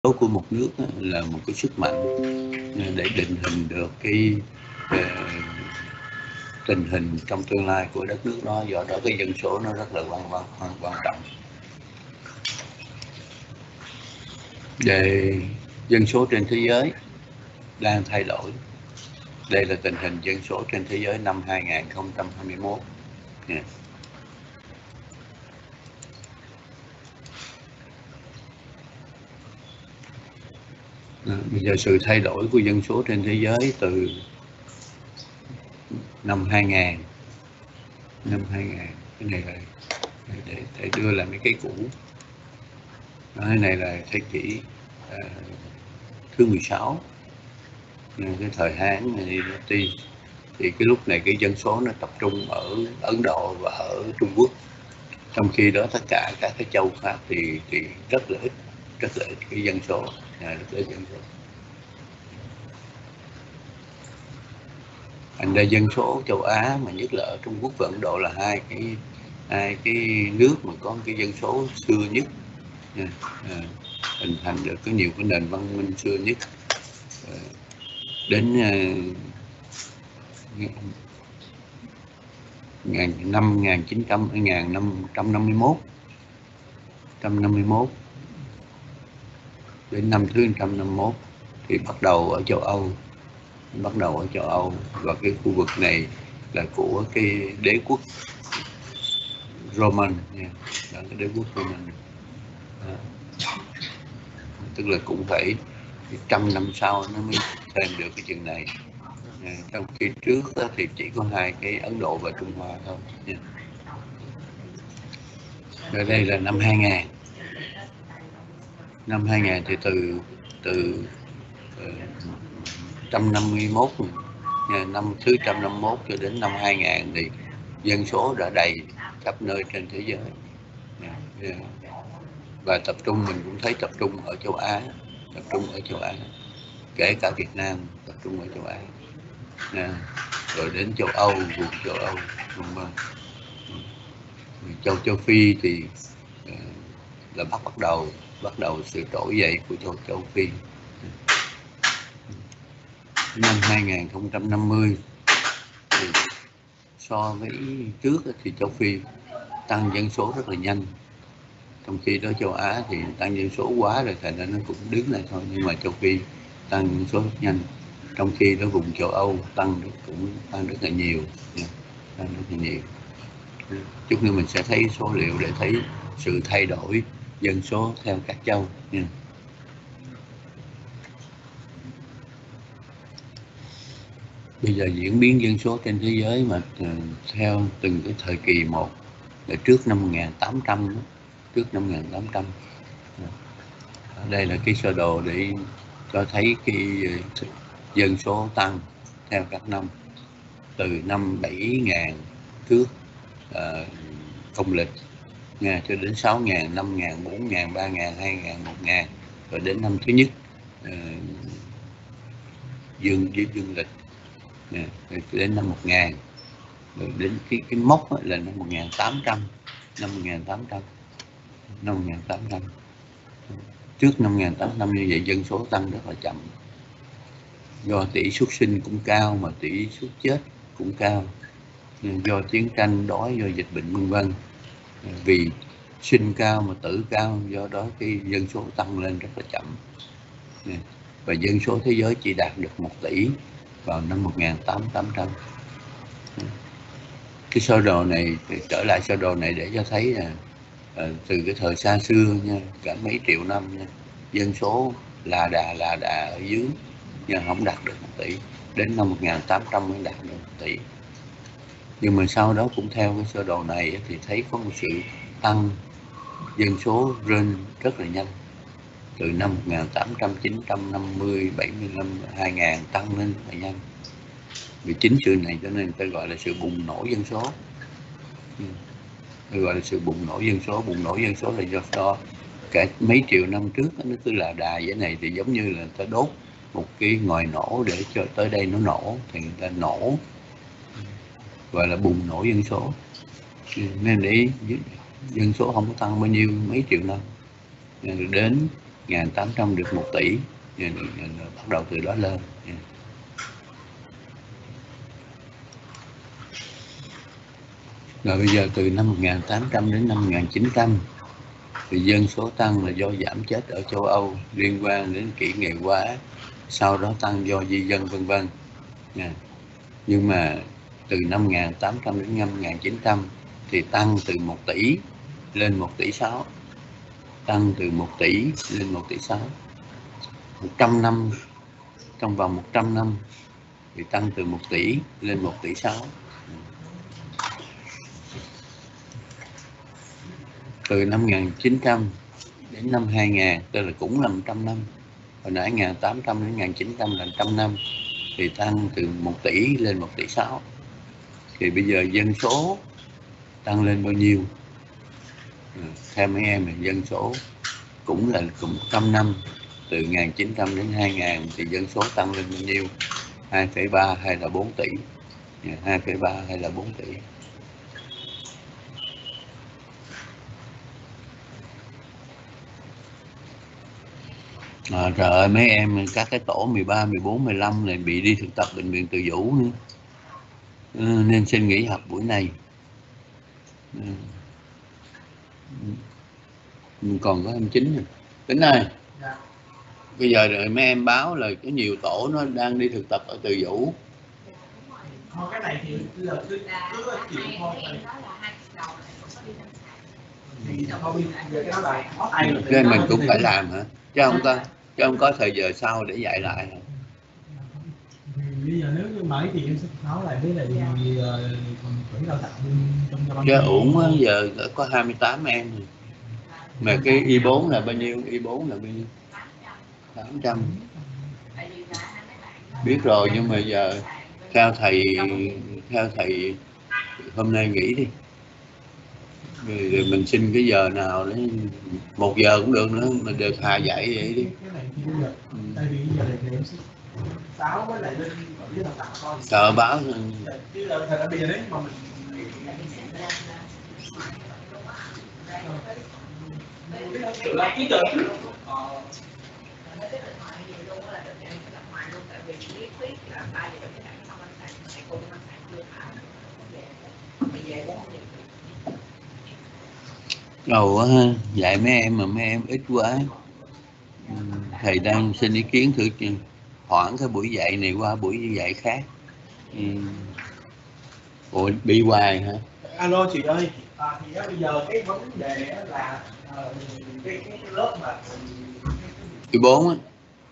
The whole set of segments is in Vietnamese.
số của một nước là một cái sức mạnh để định hình được cái tình hình trong tương lai của đất nước đó. Do đó cái dân số nó rất là quan trọng. Về dân số trên thế giới đang thay đổi. Đây là tình hình dân số trên thế giới năm 2021. Bây giờ sự thay đổi của dân số trên thế giới từ năm 2000, cái này là để đưa lại mấy cái cũ. Cái này là thế kỷ thứ 16, cái thời Hán thì cái lúc này cái dân số nó tập trung ở Ấn Độ và ở Trung Quốc. Trong khi đó tất cả các cái châu khác thì rất là ít cái dân số, rất ít dân số. Thành ra dân số châu Á mà nhất là ở Trung Quốc và Ấn Độ là hai cái nước mà có cái dân số xưa nhất, hình thành được có nhiều cái nền văn minh xưa nhất. Đến năm 1551 đến năm thứ 151 thì bắt đầu ở châu Âu, và cái khu vực này là của cái đế quốc Roman, là cái đế quốc Roman. Tức là cũng phải 100 năm sau nó mới thêm được cái chừng này. Trong khi trước thì chỉ có hai cái Ấn Độ và Trung Hoa thôi. Ở đây là năm 2000. Năm 2000 thì từ 151, năm thứ 151 cho đến năm 2000 thì dân số đã đầy khắp nơi trên thế giới. Và tập trung mình cũng thấy tập trung ở châu Á, kể cả Việt Nam tập trung ở châu Á. Rồi đến châu Âu, vùng châu Âu, châu Phi thì là bắt đầu sự trỗi dậy của châu Phi. Năm 2050 thì so với trước thì châu Phi tăng dân số rất là nhanh, trong khi đó châu Á thì tăng dân số quá rồi thành ra nó cũng đứng lại thôi, nhưng mà châu Phi tăng dân số rất nhanh, trong khi đó vùng châu Âu tăng rất là nhiều. Chút nữa mình sẽ thấy số liệu để thấy sự thay đổi dân số theo các châu nha. Bây giờ diễn biến dân số trên thế giới mà theo từng cái thời kỳ một, là trước năm 1800, đây là cái sơ đồ để cho thấy cái dân số tăng theo các năm, từ năm 7.000 trước công lịch cho đến 6.000, 5.000, 4.000, 3.000, 2.000, 1.000, rồi đến năm thứ nhất dương lịch đến năm 1.000, rồi đến cái mốc là năm 1800. Trước năm 1800 như vậy dân số tăng rất là chậm, do tỷ suất sinh cũng cao mà tỷ suất chết cũng cao, do chiến tranh, đói, do dịch bệnh vân vân. Vì sinh cao mà tử cao, do đó cái dân số tăng lên rất là chậm. Và dân số thế giới chỉ đạt được 1 tỷ vào năm 1800. Cái sơ đồ này, trở lại sơ đồ này để cho thấy là từ cái thời xa xưa nha, cả mấy triệu năm nha, dân số là đà ở dưới, nhưng không đạt được 1 tỷ. Đến năm 1800 mới đạt được 1 tỷ. Nhưng mà sau đó cũng theo cái sơ đồ này thì thấy có một sự tăng dân số lên rất là nhanh. Từ năm 1800, 950, 75, 2000 tăng lên rất là nhanh. Vì chính sự này cho nên ta gọi là sự bùng nổ dân số. Bùng nổ dân số là do cả mấy triệu năm trước nó cứ là đà vậy này, thì giống như là ta đốt một cái ngòi nổ để cho tới đây nó nổ, thì người ta nổ, gọi là bùng nổ dân số. Nên để dân số không có tăng bao nhiêu mấy triệu năm, đến 1.800 được 1 tỷ, bắt đầu từ đó lên. Rồi bây giờ từ năm 1.800 đến năm 1.900 thì dân số tăng là do giảm chết ở châu Âu liên quan đến kỹ nghệ hóa, sau đó tăng do di dân vân vân. Nhưng mà từ năm 1.800 đến năm 1.900 thì tăng từ 1 tỷ lên 1 tỷ 6, tăng từ 1 tỷ lên 1 tỷ 6. 100 năm, trong vòng 100 năm thì tăng từ 1 tỷ lên 1 tỷ 6. Từ năm 1900 đến năm 2000, tức là cũng là 100 năm. Hồi nãy 1.800 đến 1.900 là 100 năm, thì tăng từ 1 tỷ lên 1 tỷ 6. Thì bây giờ dân số tăng lên bao nhiêu? Theo mấy em là dân số cũng là cùng 100 năm, từ 1900 đến 2000 thì dân số tăng lên bao nhiêu? 2,3 hay là 4 tỷ? 2,3 hay là 4 tỷ? Trời ơi, mấy em các cái tổ 13, 14, 15 này bị đi thực tập bệnh viện Từ Dũ nữa, nên xin nghỉ học buổi này. Còn có em Chính nè. Tính ơi, bây giờ rồi mấy em báo là có nhiều tổ nó đang đi thực tập ở Từ Dũ. Cái này thì là cứ chịu thôi. Cái mình cũng phải làm hả? Chứ không có thời giờ sau để dạy lại hả? Bây giờ nếu như mấy thì em sẽ nói lại với lại còn quỹ đào tạo trong Chứ uổng quá, giờ có 28 em rồi. Mà cái Y4 là bao nhiêu? Y4 là bao nhiêu? 800. Biết rồi, nhưng mà giờ theo thầy hôm nay nghỉ đi. Rồi mình xin cái giờ nào đấy, 1 giờ cũng được nữa, mình được Hà dạy vậy đi. Tại vì giờ này em sẽ báo với lại bên quản đào tạo thôi. Sợ báo chứ thật ra bây giờ đấy mà mình tự làm ký tự. Đầu quá ha, dạy mấy em mà mấy em ít quá. Thầy đang xin ý kiến thử hoãn cái buổi dạy này qua buổi dạy khác. Ủa, bị hoài hả? Alo chị ơi, thì bây giờ cái vấn đề là cái lớp mà Thứ 4 á.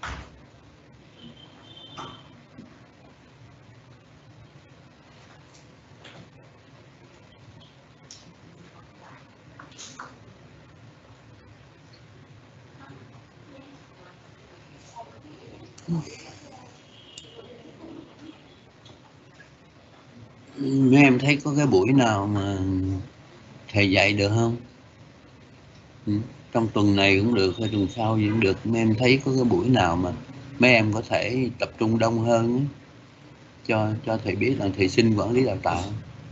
Mấy em thấy có cái buổi nào mà thầy dạy được không? Trong tuần này cũng được, hay tuần sau gì cũng được. Mấy em thấy có cái buổi nào mà mấy em có thể tập trung đông hơn cho thầy biết là thầy xin quản lý đào tạo.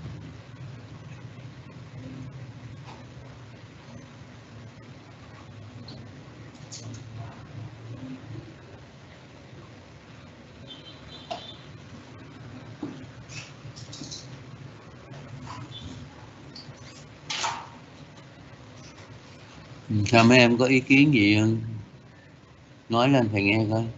Sao mấy em có ý kiến gì không? Nói lên thầy nghe coi.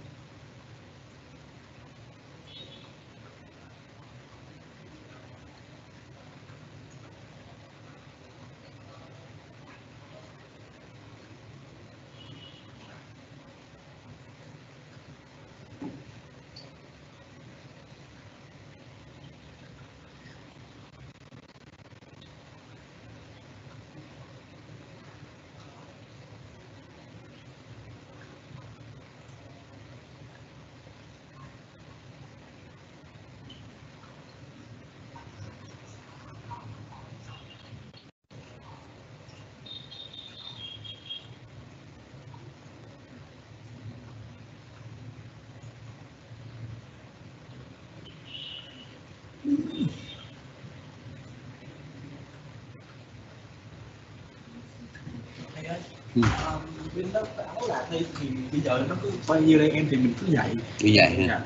bên đó áo là đây thì bây giờ nó cứ bao nhiêu đây em thì mình cứ dạy ha. Dạ.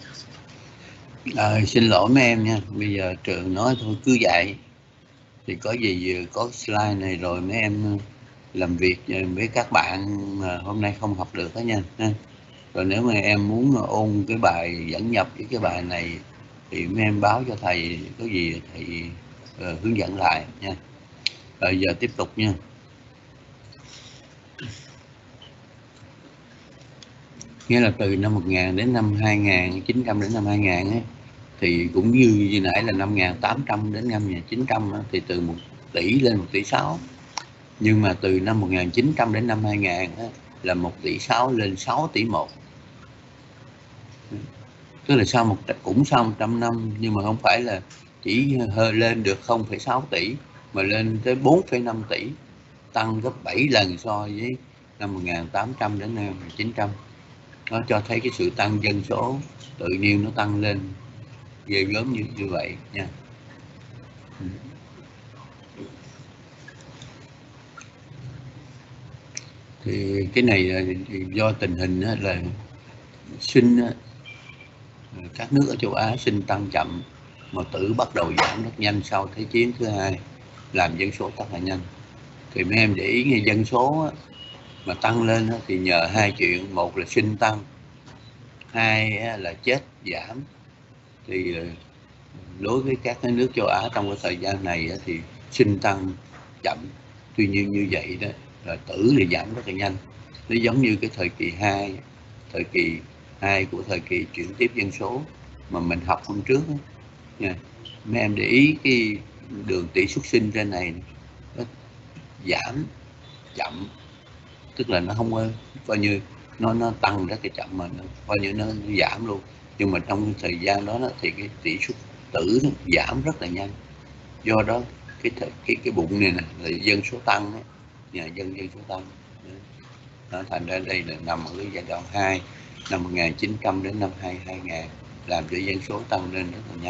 Ok. Xin lỗi mấy em nha, bây giờ trường nói thôi cứ dạy, thì có gì có slide này rồi mấy em làm việc với các bạn mà hôm nay không học được đó nha. Rồi nếu mà em muốn ôn cái bài dẫn nhập với cái bài này thì mấy em báo cho thầy, có gì thầy hướng dẫn lại nha. Rồi giờ tiếp tục nha. Nghĩa là từ năm 1000 đến năm 2900 đến năm 2000 ấy, thì cũng như nãy là 5800 đến 5900 thì từ 1 tỷ lên 1 tỷ 6. Nhưng mà từ năm 1900 đến năm 2000 là 1 tỷ 6 lên 6 tỷ 1. Tức là sau cũng sau 100 năm, nhưng mà không phải là chỉ lên được 0,6 tỷ mà lên tới 4,5 tỷ, tăng gấp 7 lần so với năm 1800 đến năm 1900. Nó cho thấy cái sự tăng dân số tự nhiên nó tăng lên ghê gớm như vậy nha. Thì cái này do tình hình là sinh các nước ở châu Á sinh tăng chậm mà tử bắt đầu giảm rất nhanh sau Thế chiến thứ hai, làm dân số tăng là nhanh. Thì mấy em để ý nghe, dân số mà tăng lên thì nhờ hai chuyện: một là sinh tăng, hai là chết giảm. Thì đối với các nước châu Á trong cái thời gian này thì sinh tăng chậm, tuy nhiên như vậy đó là tử thì giảm rất là nhanh. Nó giống như cái thời kỳ 2 của thời kỳ chuyển tiếp dân số mà mình học hôm trước đó, nha. Mấy em để ý cái đường tỷ suất sinh trên này nó giảm chậm, tức là nó không có coi như nó tăng rất là chậm mà nó coi như nó giảm luôn. Nhưng mà trong thời gian đó thì cái tỷ suất tử nó giảm rất là nhanh. Do đó cái bụng này là dân số tăng đó, dân số tăng đó, thành ra đây là nằm ở cái giai đoạn 2 năm 1900 đến năm 2000, làm cho dân số tăng lên rất là nhanh.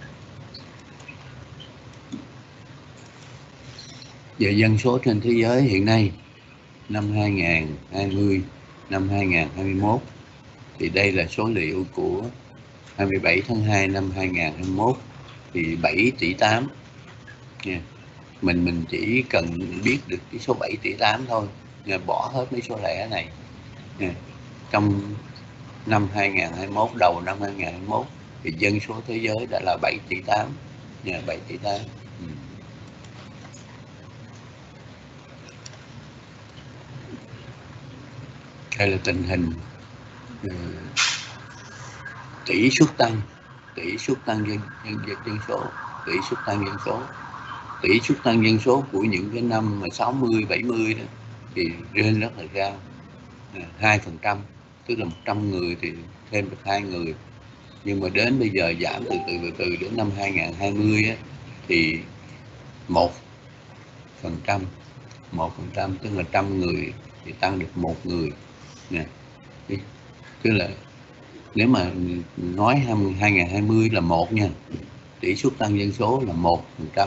Về dân số trên thế giới hiện nay năm 2020, năm 2021 thì đây là số liệu của 27 tháng 2 năm 2021 thì 7 tỷ 8 nha. Mình chỉ cần biết được cái số 7 tỷ 8 thôi, bỏ hết mấy số lẻ này nha. Trong năm 2021, đầu năm 2021 thì dân số thế giới đã là 7 tỷ 8 nha, 7 tỷ 8. Đây là tình hình tỷ suất tăng dân số, tỷ suất tăng dân số của những cái năm mà 60, 70 đó thì lên rất là cao, 2%, tức là 100 người thì thêm được 2 người. Nhưng mà đến bây giờ giảm từ đến năm 2020 á, thì 1%, tức là 100 người thì tăng được 1 người nè. Tức là nếu mà nói 2020 là 1 nha, tỷ suất tăng dân số là 1%.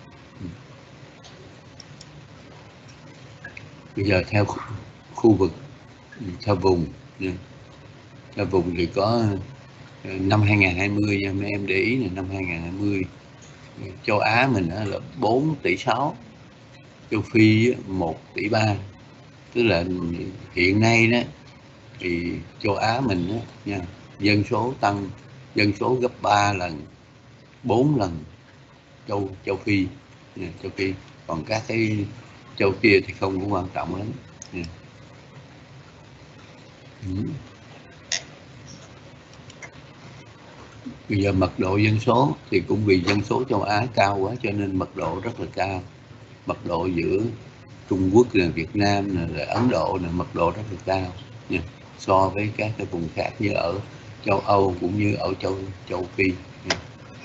Bây giờ theo khu vực, theo vùng nha. Theo vùng thì có năm 2020 nha, mấy em để ý là năm 2020 châu Á mình là 4 tỷ 6, châu Phi 1 tỷ 3. Tức là hiện nay đó thì châu Á mình đó, nha, dân số tăng, dân số gấp 3 lần, 4 lần châu Phi nha, châu Phi. Còn các cái châu kia thì không có quan trọng lắm nha. Bây giờ mật độ dân số thì cũng vì dân số châu Á cao quá cho nên mật độ rất là cao. Mật độ giữa Trung Quốc, là Việt Nam, là Ấn Độ là mật độ rất là cao nha, so với các cái vùng khác như ở châu Âu cũng như ở châu Phi nha.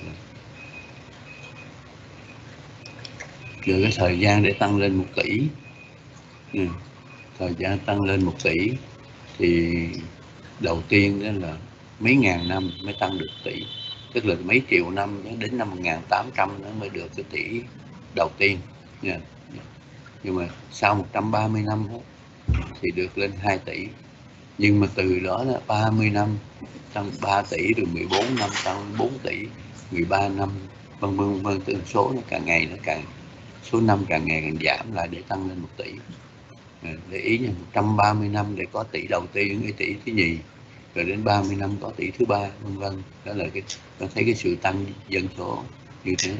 Rồi cái thời gian để tăng lên 1 tỷ nha. Thời gian tăng lên 1 tỷ thì đầu tiên đó là mấy ngàn năm mới tăng được tỷ, tức là mấy triệu năm đến năm 1800 nó mới được cái tỷ đầu tiên nha. Nhưng mà sau 130 năm đó, thì được lên 2 tỷ. Nhưng mà từ đó là 30 năm tăng 3 tỷ, rồi 14 năm tăng 4 tỷ, 13 năm vân vân vân, từ số nó càng ngày nó càng, số năm càng ngày càng giảm lại để tăng lên 1 tỷ. Để ý nha, 130 năm để có tỷ đầu tiên, cái tỷ thứ nhì, rồi đến 30 năm có tỷ thứ ba, vân vân. Đó là cái, ta thấy cái sự tăng dân số như thế.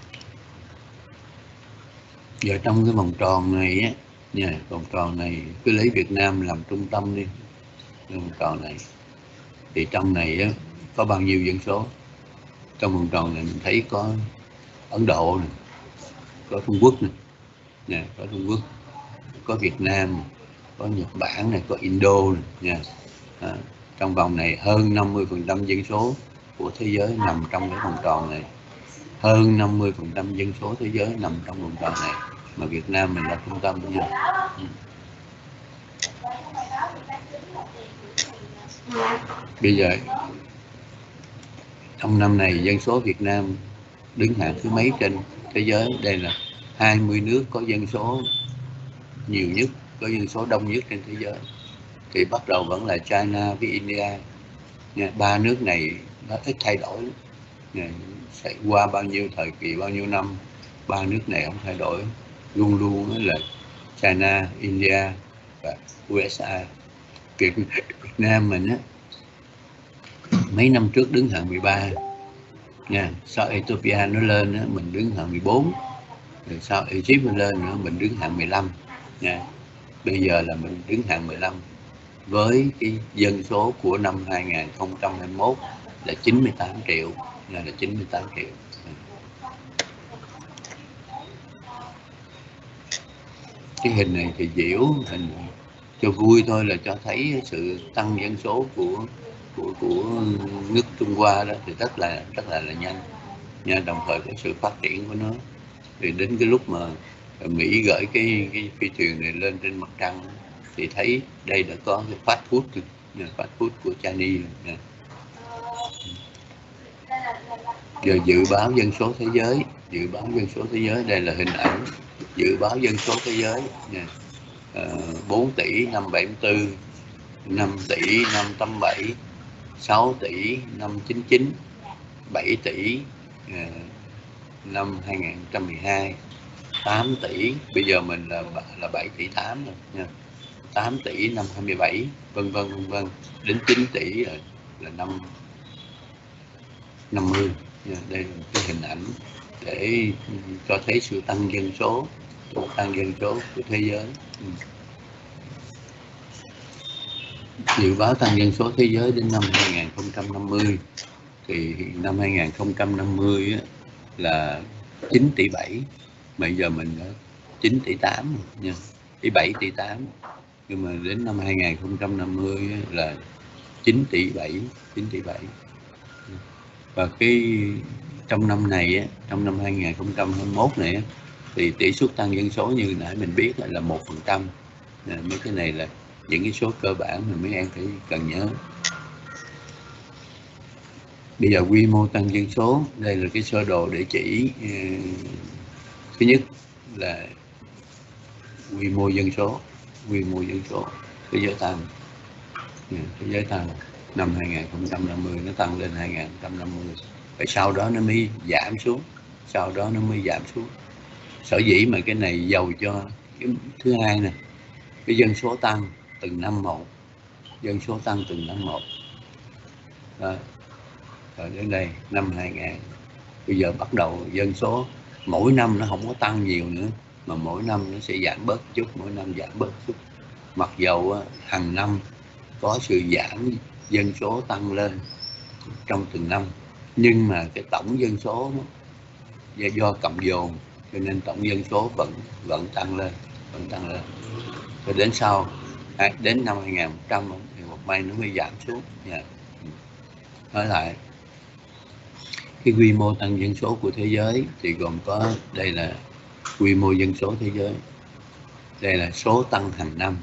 Giờ trong cái vòng tròn này á nha, vòng tròn này cứ lấy Việt Nam làm trung tâm đi, vòng tròn này thì trong này á, có bao nhiêu dân số? Trong vòng tròn này mình thấy có Ấn Độ này, có Trung Quốc này, nè, có Trung Quốc, có Việt Nam này, có Nhật Bản này, có Indo này nha. Trong vòng này hơn 50% dân số của thế giới nằm trong cái vòng tròn này, hơn 50% dân số thế giới nằm trong vòng tròn này, mà Việt Nam mình là trung tâm bây giờ. Bây giờ trong năm này dân số Việt Nam đứng hạng thứ mấy trên thế giới? Đây là 20 nước có dân số nhiều nhất, có dân số đông nhất trên thế giới. Thì bắt đầu vẫn là China với India nha. Ba nước này nó ít thay đổi nha. Sẽ qua bao nhiêu thời kỳ, bao nhiêu năm, ba nước này không thay đổi, luôn luôn là China, India và USA. Việt Nam mình á, mấy năm trước đứng hạng 13 nha, sau Ethiopia nó lên á, mình đứng hạng 14, rồi sau Egypt nó lên nữa, mình đứng hạng 15 nha. Bây giờ là mình đứng hạng 15 với cái dân số của năm 2021 là 98 triệu, là 98 triệu. Cái hình này thì diễu, hình cho vui thôi, là cho thấy sự tăng dân số của nước Trung Hoa đó thì rất là nhanh nha, đồng thời có sự phát triển của nó. Thì đến cái lúc mà Mỹ gửi cái phi thuyền này lên trên mặt trăng thì thấy đây đã có cái fast food, fast food của Chinese nha. Giờ dự báo dân số thế giới, dự báo dân số thế giới, đây là hình ảnh dự báo dân số thế giới nha. 4 tỷ năm 74, 5 tỷ năm 87, 6 tỷ năm 99, 7 tỷ năm 2012, 8 tỷ, bây giờ mình là 7 tỷ 8 rồi nha, 8 tỷ năm 27, vân vân, đến 9 tỷ là năm 50 nha. Đây là một cái hình ảnh để cho thấy sự tăng dân số của thế giới. Dự báo tăng dân số thế giới đến năm 2050 thì năm 2050 á, là 9 tỷ 7, bây giờ mình đã 9 tỷ 8 nha, 7 tỷ 8, nhưng mà đến năm 2050 á, là 9 tỷ 7. Và cái trong năm này á, trong năm 2021 này á, thì tỷ suất tăng dân số như nãy mình biết là 1%. Mấy cái này là những cái số cơ bản mà mấy em phải cần nhớ. Bây giờ quy mô tăng dân số, đây là cái sơ đồ để chỉ thứ nhất là quy mô dân số thế giới tăng, năm 2050 nó tăng lên 2050, rồi sau đó nó mới giảm xuống, Sở dĩ mà cái này giàu cho cái thứ hai nè, cái dân số tăng từng năm một, Đó. Rồi đến đây năm 2000, bây giờ bắt đầu dân số mỗi năm nó không có tăng nhiều nữa, mà mỗi năm nó sẽ giảm bớt chút, mặc dầu hàng năm có sự giảm dân số tăng lên trong từng năm, nhưng mà cái tổng dân số do cộng dồn cho nên tổng dân số vẫn tăng lên, rồi đến sau đến năm 2100 thì một may nó mới giảm xuống nha. Nói lại, cái quy mô tăng dân số của thế giới thì gồm có, đây là quy mô dân số thế giới, đây là số tăng hàng năm,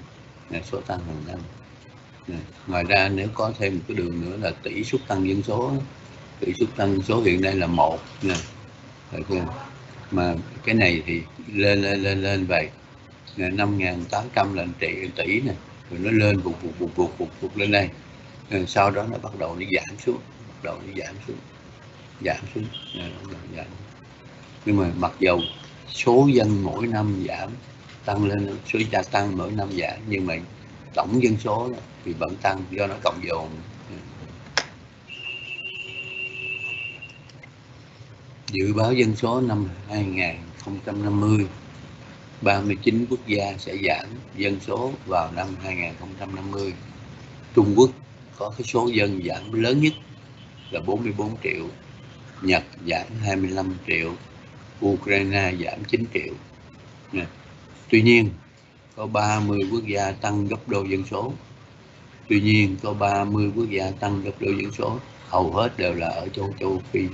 Ngoài ra nếu có thêm một cái đường nữa là tỷ suất tăng dân số, hiện nay là 1 nè, mà cái này thì lên vậy, là 5.800 là tỷ nè, rồi nó lên vụt lên đây, rồi sau đó nó bắt đầu nó giảm xuống, giảm xuống. Nhưng mà mặc dầu số dân mỗi năm giảm, tăng lên, số gia tăng mỗi năm giảm, nhưng mà tổng dân số thì vẫn tăng do nó cộng dồn. Dự báo dân số năm 2050, 39 quốc gia sẽ giảm dân số vào năm 2050. Trung Quốc có cái số dân giảm lớn nhất là 44 triệu, Nhật giảm 25 triệu, Ukraine giảm 9 triệu. Tuy nhiên, có 30 quốc gia tăng gấp đôi dân số. Hầu hết đều là ở châu Phi.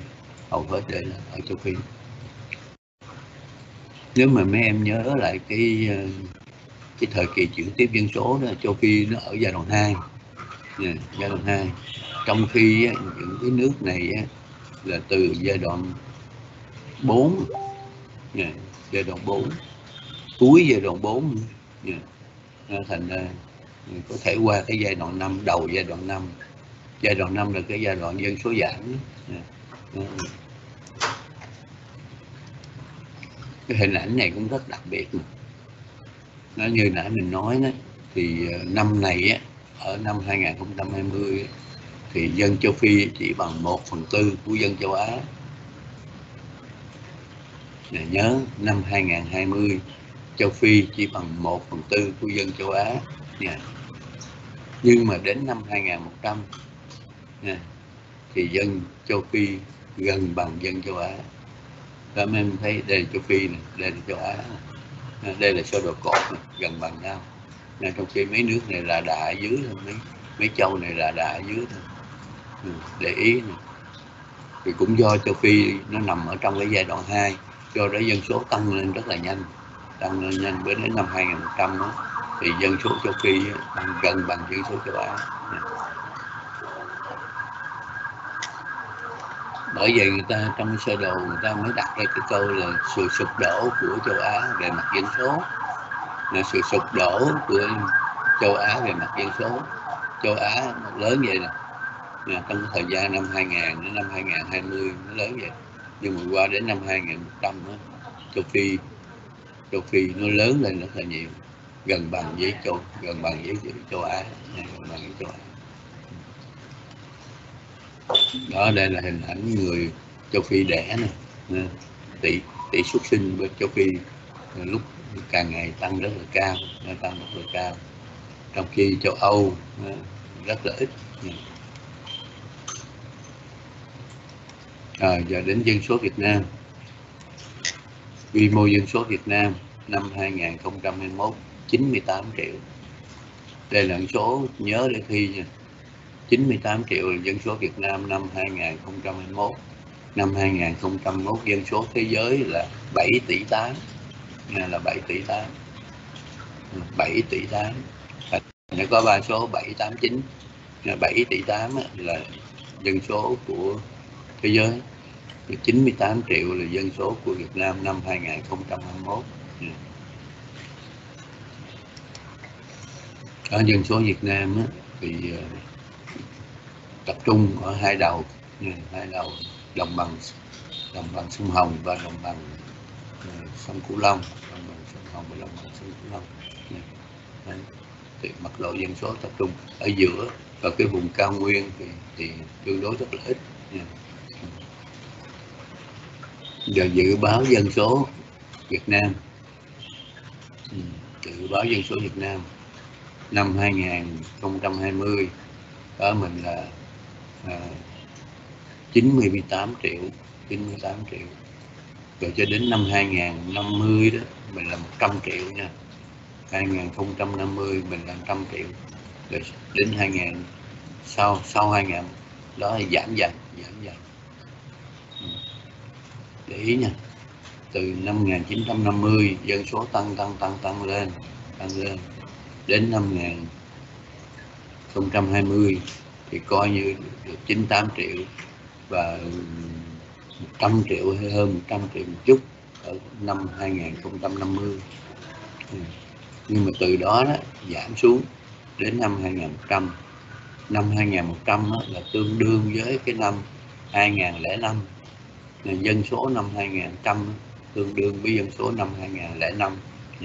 Nếu mà mấy em nhớ lại cái thời kỳ chuyển tiếp dân số đó, châu Phi nó ở giai đoạn 2. Trong khi những cái nước này là từ giai đoạn 4, cuối giai đoạn 4, thành ra có thể qua cái giai đoạn 5, đầu giai đoạn 5. Giai đoạn 5 là cái giai đoạn dân số giảm. Cái hình ảnh này cũng rất đặc biệt. Nó như nãy mình nói đó, thì năm này ở năm 2020 thì dân châu Phi chỉ bằng 1/4 của dân châu Á. Nhớ năm 2020 châu Phi chỉ bằng 1/4 của dân châu Á. Nhưng mà đến năm 2100 thì dân châu Phi gần bằng dân châu Á. Các em thấy đây là châu Phi này, đây là châu Á này. Đây là sơ đồ cột này, gần bằng nhau. Trong khi mấy nước này là đà ở dưới thôi, mấy châu này là đà ở dưới thôi. Để ý này. Thì cũng do châu Phi nó nằm ở trong cái giai đoạn 2, do đó dân số tăng lên rất là nhanh, với đến năm 2100 thì dân số châu Phi gần bằng dân số châu Á. Bởi vậy người ta trong sơ đồ người ta mới đặt ra cái câu là sự sụp đổ của châu Á về mặt dân số. Sự sụp đổ của châu Á về mặt dân số. Châu Á lớn vậy nè, trong thời gian năm 2000 đến năm 2020 nó lớn vậy. Nhưng mà qua đến năm 2100 châu Phi nó lớn lên rất là nhiều, gần bằng với châu Á. Đó, đây là hình ảnh người châu Phi đẻ này. Tỷ suất sinh bên châu Phi lúc càng ngày tăng rất là cao, trong khi châu Âu rất là ít. Giờ đến dân số Việt Nam. Quy mô dân số Việt Nam năm 2021 98 triệu. Đây là con số nhớ để thi nha. 98 triệu là dân số Việt Nam năm 2021. Năm 2001 dân số thế giới là 7 tỷ 8. Là 7 tỷ 8. 7 tỷ 8. Nó có 3 số 789. 7 tỷ 8 là dân số của thế giới. 98 triệu là dân số của Việt Nam năm 2021. Ở dân số Việt Nam thì tập trung ở hai đầu đồng bằng sông Hồng và đồng bằng sông Cửu Long. Thì mật độ dân số tập trung ở giữa, và cái vùng cao nguyên thì tương đối rất là ít. Giờ dự báo dân số Việt Nam. Năm 2020 ở mình là 98 triệu. Rồi cho đến năm 2050 đó mình là 100 triệu nha. 2050 mình là 100 triệu. Rồi đến 2000 sau 2000 đó thì giảm dần. Để ý nha. Từ năm 1950 dân số tăng lên. Đến năm 2020 thì coi như được 98 triệu và 100 triệu hay hơn 100 triệu một chút ở năm 2050. nhưng mà từ đó giảm xuống đến năm 2100. Năm 2100 là tương đương với cái năm 2005. Dân số năm 2100 tương đương với dân số năm 2005 nha.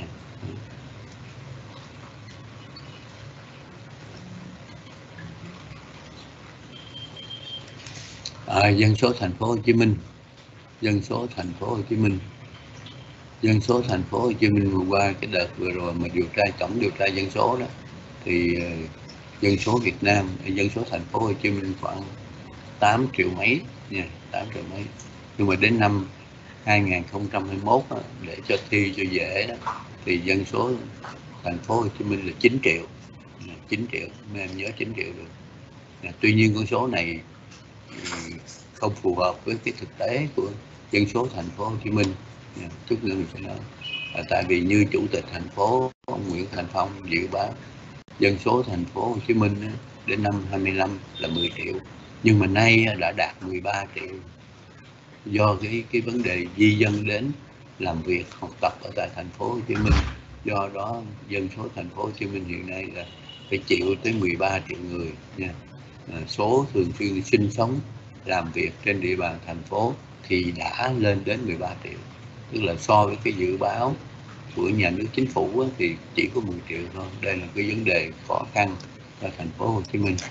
Dân số thành phố Hồ Chí Minh. Dân số thành phố Hồ Chí Minh. Dân số thành phố Hồ Chí Minh vừa qua cái đợt vừa rồi mà tổng điều tra dân số đó thì dân số Việt Nam, dân số thành phố Hồ Chí Minh khoảng 8 triệu mấy nha, 8 triệu mấy. Nhưng mà đến năm 2021 đó, để cho thi cho dễ đó thì dân số thành phố Hồ Chí Minh là 9 triệu. 9 triệu, em nhớ 9 triệu được. Tuy nhiên con số này không phù hợp với cái thực tế của dân số thành phố Hồ Chí Minh. Chút nữa mình sẽ nói. Tại vì như Chủ tịch thành phố ông Nguyễn Thành Phong dự báo dân số thành phố Hồ Chí Minh đến năm 2025 là 10 triệu, nhưng mà nay đã đạt 13 triệu do cái vấn đề di dân đến làm việc học tập ở tại thành phố Hồ Chí Minh. Do đó dân số thành phố Hồ Chí Minh hiện nay là phải chịu tới 13 triệu người nha. Số thường xuyên sinh sống làm việc trên địa bàn thành phố thì đã lên đến 13 triệu, tức là so với cái dự báo của nhà nước chính phủ thì chỉ có 10 triệu thôi. Đây là cái vấn đề khó khăn cho thành phố Hồ Chí Minh.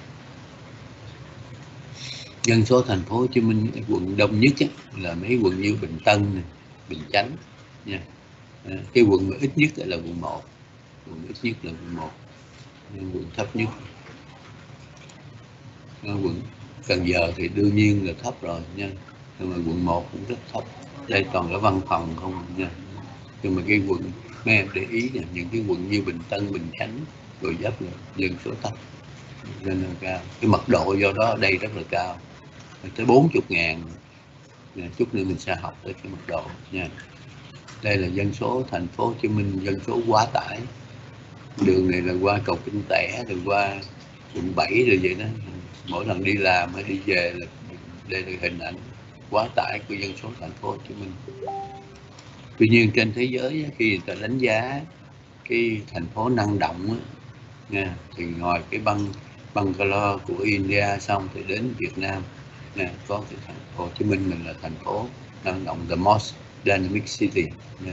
Dân số thành phố Hồ Chí Minh quận đông nhất là mấy quận như Bình Tân, Bình Chánh nha. Cái quận mà ít nhất là quận 1, quận ít nhất là quận 1, quận thấp nhất quận Cần Giờ thì đương nhiên là thấp rồi nha, nhưng mà quận 1 cũng rất thấp. Đây toàn là văn phòng không nha. Nhưng mà cái quận mấy em để ý là những cái quận như Bình Tân, Bình Chánh rồi giáp là dân số thấp nên là cao. Cái mật độ do đó ở đây rất là cao, tới 40.000. Chút nữa mình sẽ học tới cái mật độ nha. Đây là dân số thành phố Hồ Chí Minh, dân số quá tải. Đường này là qua cầu Kinh Tẻ, rồi qua quận 7 rồi vậy đó. Mỗi lần đi làm hay đi về là đây là hình ảnh quá tải của dân số thành phố Hồ Chí Minh. Tuy nhiên trên thế giới khi người ta đánh giá cái thành phố năng động nha, thì ngoài cái Bangalore của India xong thì đến Việt Nam nè, có cái thành phố Hồ Chí Minh mình là thành phố năng động, the most dynamic city nha.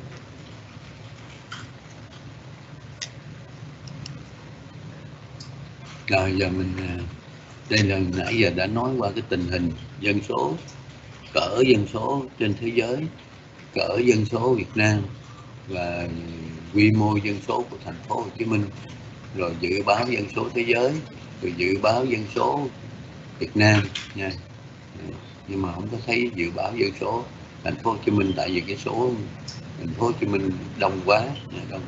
Rồi giờ mình đây là nãy giờ đã nói qua cái tình hình dân số, cỡ dân số trên thế giới, cỡ dân số Việt Nam và quy mô dân số của thành phố Hồ Chí Minh, rồi dự báo dân số thế giới, rồi dự báo dân số Việt Nam nha. Nhưng mà không có thấy dự báo dân số thành phố Hồ Chí Minh, tại vì cái số thành phố Hồ Chí Minh đông quá, đông.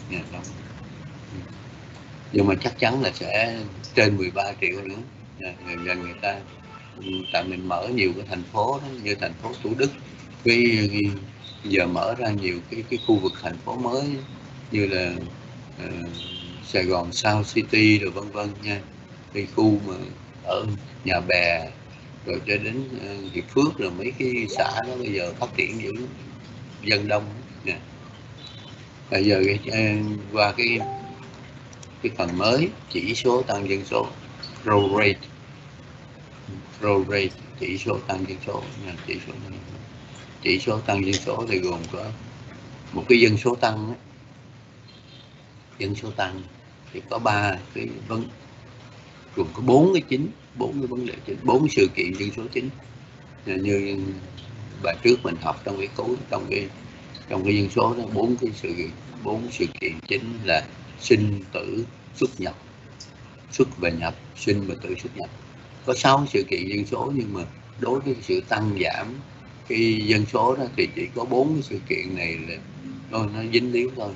Nhưng mà chắc chắn là sẽ trên 13 triệu nữa. Gần người ta tại mình mở nhiều cái thành phố đó, như thành phố Thủ Đức, cái giờ mở ra nhiều cái khu vực thành phố mới như là Sài Gòn South City rồi vân vân nha. Cái khu mà ở Nhà Bè rồi cho đến Hiệp Phước, rồi mấy cái xã đó bây giờ phát triển dữ, dân đông nè. Bây giờ qua cái phần mới chỉ số tăng dân số, growth rate, chỉ số tăng dân số nha. Chỉ số tăng dân số thì gồm có một cái dân số tăng, dân số tăng thì có 3 cái gồm có 4 cái vấn đề chính, 4 sự kiện dân số chính. Như bài trước mình học trong cái cấu, trong cái dân số đó, 4 sự kiện chính là sinh, tử, xuất, nhập, xuất và nhập, sinh và tử, xuất, nhập. Có 6 sự kiện dân số, nhưng mà đối với sự tăng giảm cái dân số đó thì chỉ có 4 cái sự kiện này là nó dính líu thôi.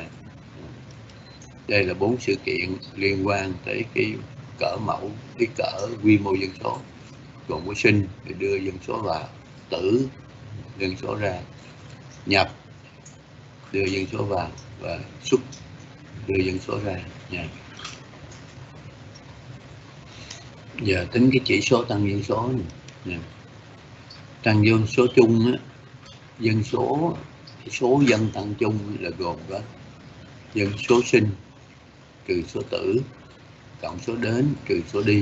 Đây là 4 sự kiện liên quan tới cái cỡ mẫu, cái cỡ quy mô dân số, gồm có sinh để đưa dân số vào, tử dân số ra, nhập đưa dân số vào, và xuất đưa dân số ra nha. Giờ tính cái chỉ số tăng dân số này. Tăng dân số chung á, số dân tăng chung là gồm có dân số sinh trừ số tử cộng số đến trừ số đi.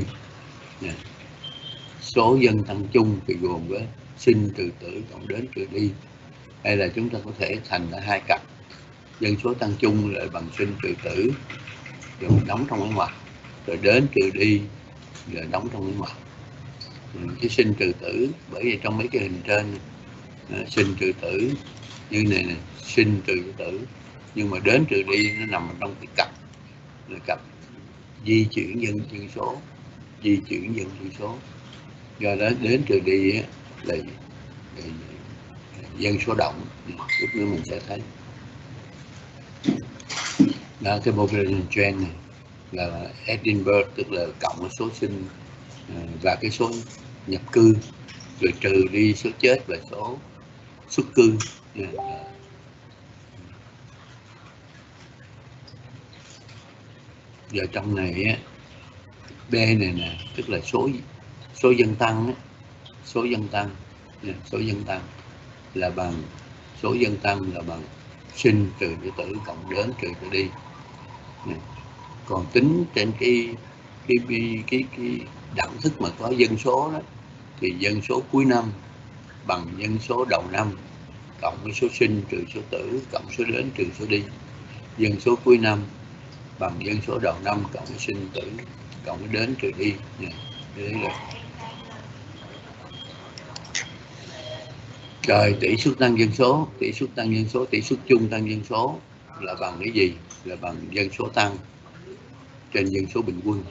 Số dân tăng chung thì gồm với sinh trừ tử cộng đến trừ đi. Hay là chúng ta có thể thành ra hai cặp, dân số tăng chung lại bằng sinh trừ tử rồi đóng trong cái ngoặc, rồi đến trừ đi rồi đóng trong cái ngoặc. Cái sinh trừ tử, bởi vì trong mấy cái hình trên sinh trừ tử như này nè, sinh trừ tử, nhưng mà đến trừ đi nó nằm trong cái cặp là cặp di chuyển dân số, di chuyển dân số. Do đó đến trừ đi là dân số động. Lúc nữa mình sẽ thấy đó, cái population trend này là Edinburgh, tức là cộng số sinh và cái số nhập cư, rồi trừ đi số chết và số xuất cư. Giờ trong này á, B này nè, tức là số dân tăng á, số dân tăng là bằng số dân tăng là bằng sinh trừ cho tử cộng đến trừ cho đi. Còn tính trên cái đẳng thức mà có dân số đó, thì dân số cuối năm bằng dân số đầu năm cộng với số sinh trừ số tử cộng số đến trừ số đi. Dân số cuối năm bằng dân số đầu năm cộng với sinh tử cộng với đến trừ đi. Rồi tỷ suất tăng dân số, tỷ suất chung tăng dân số là bằng cái gì? Là bằng dân số tăng trên dân số bình quân.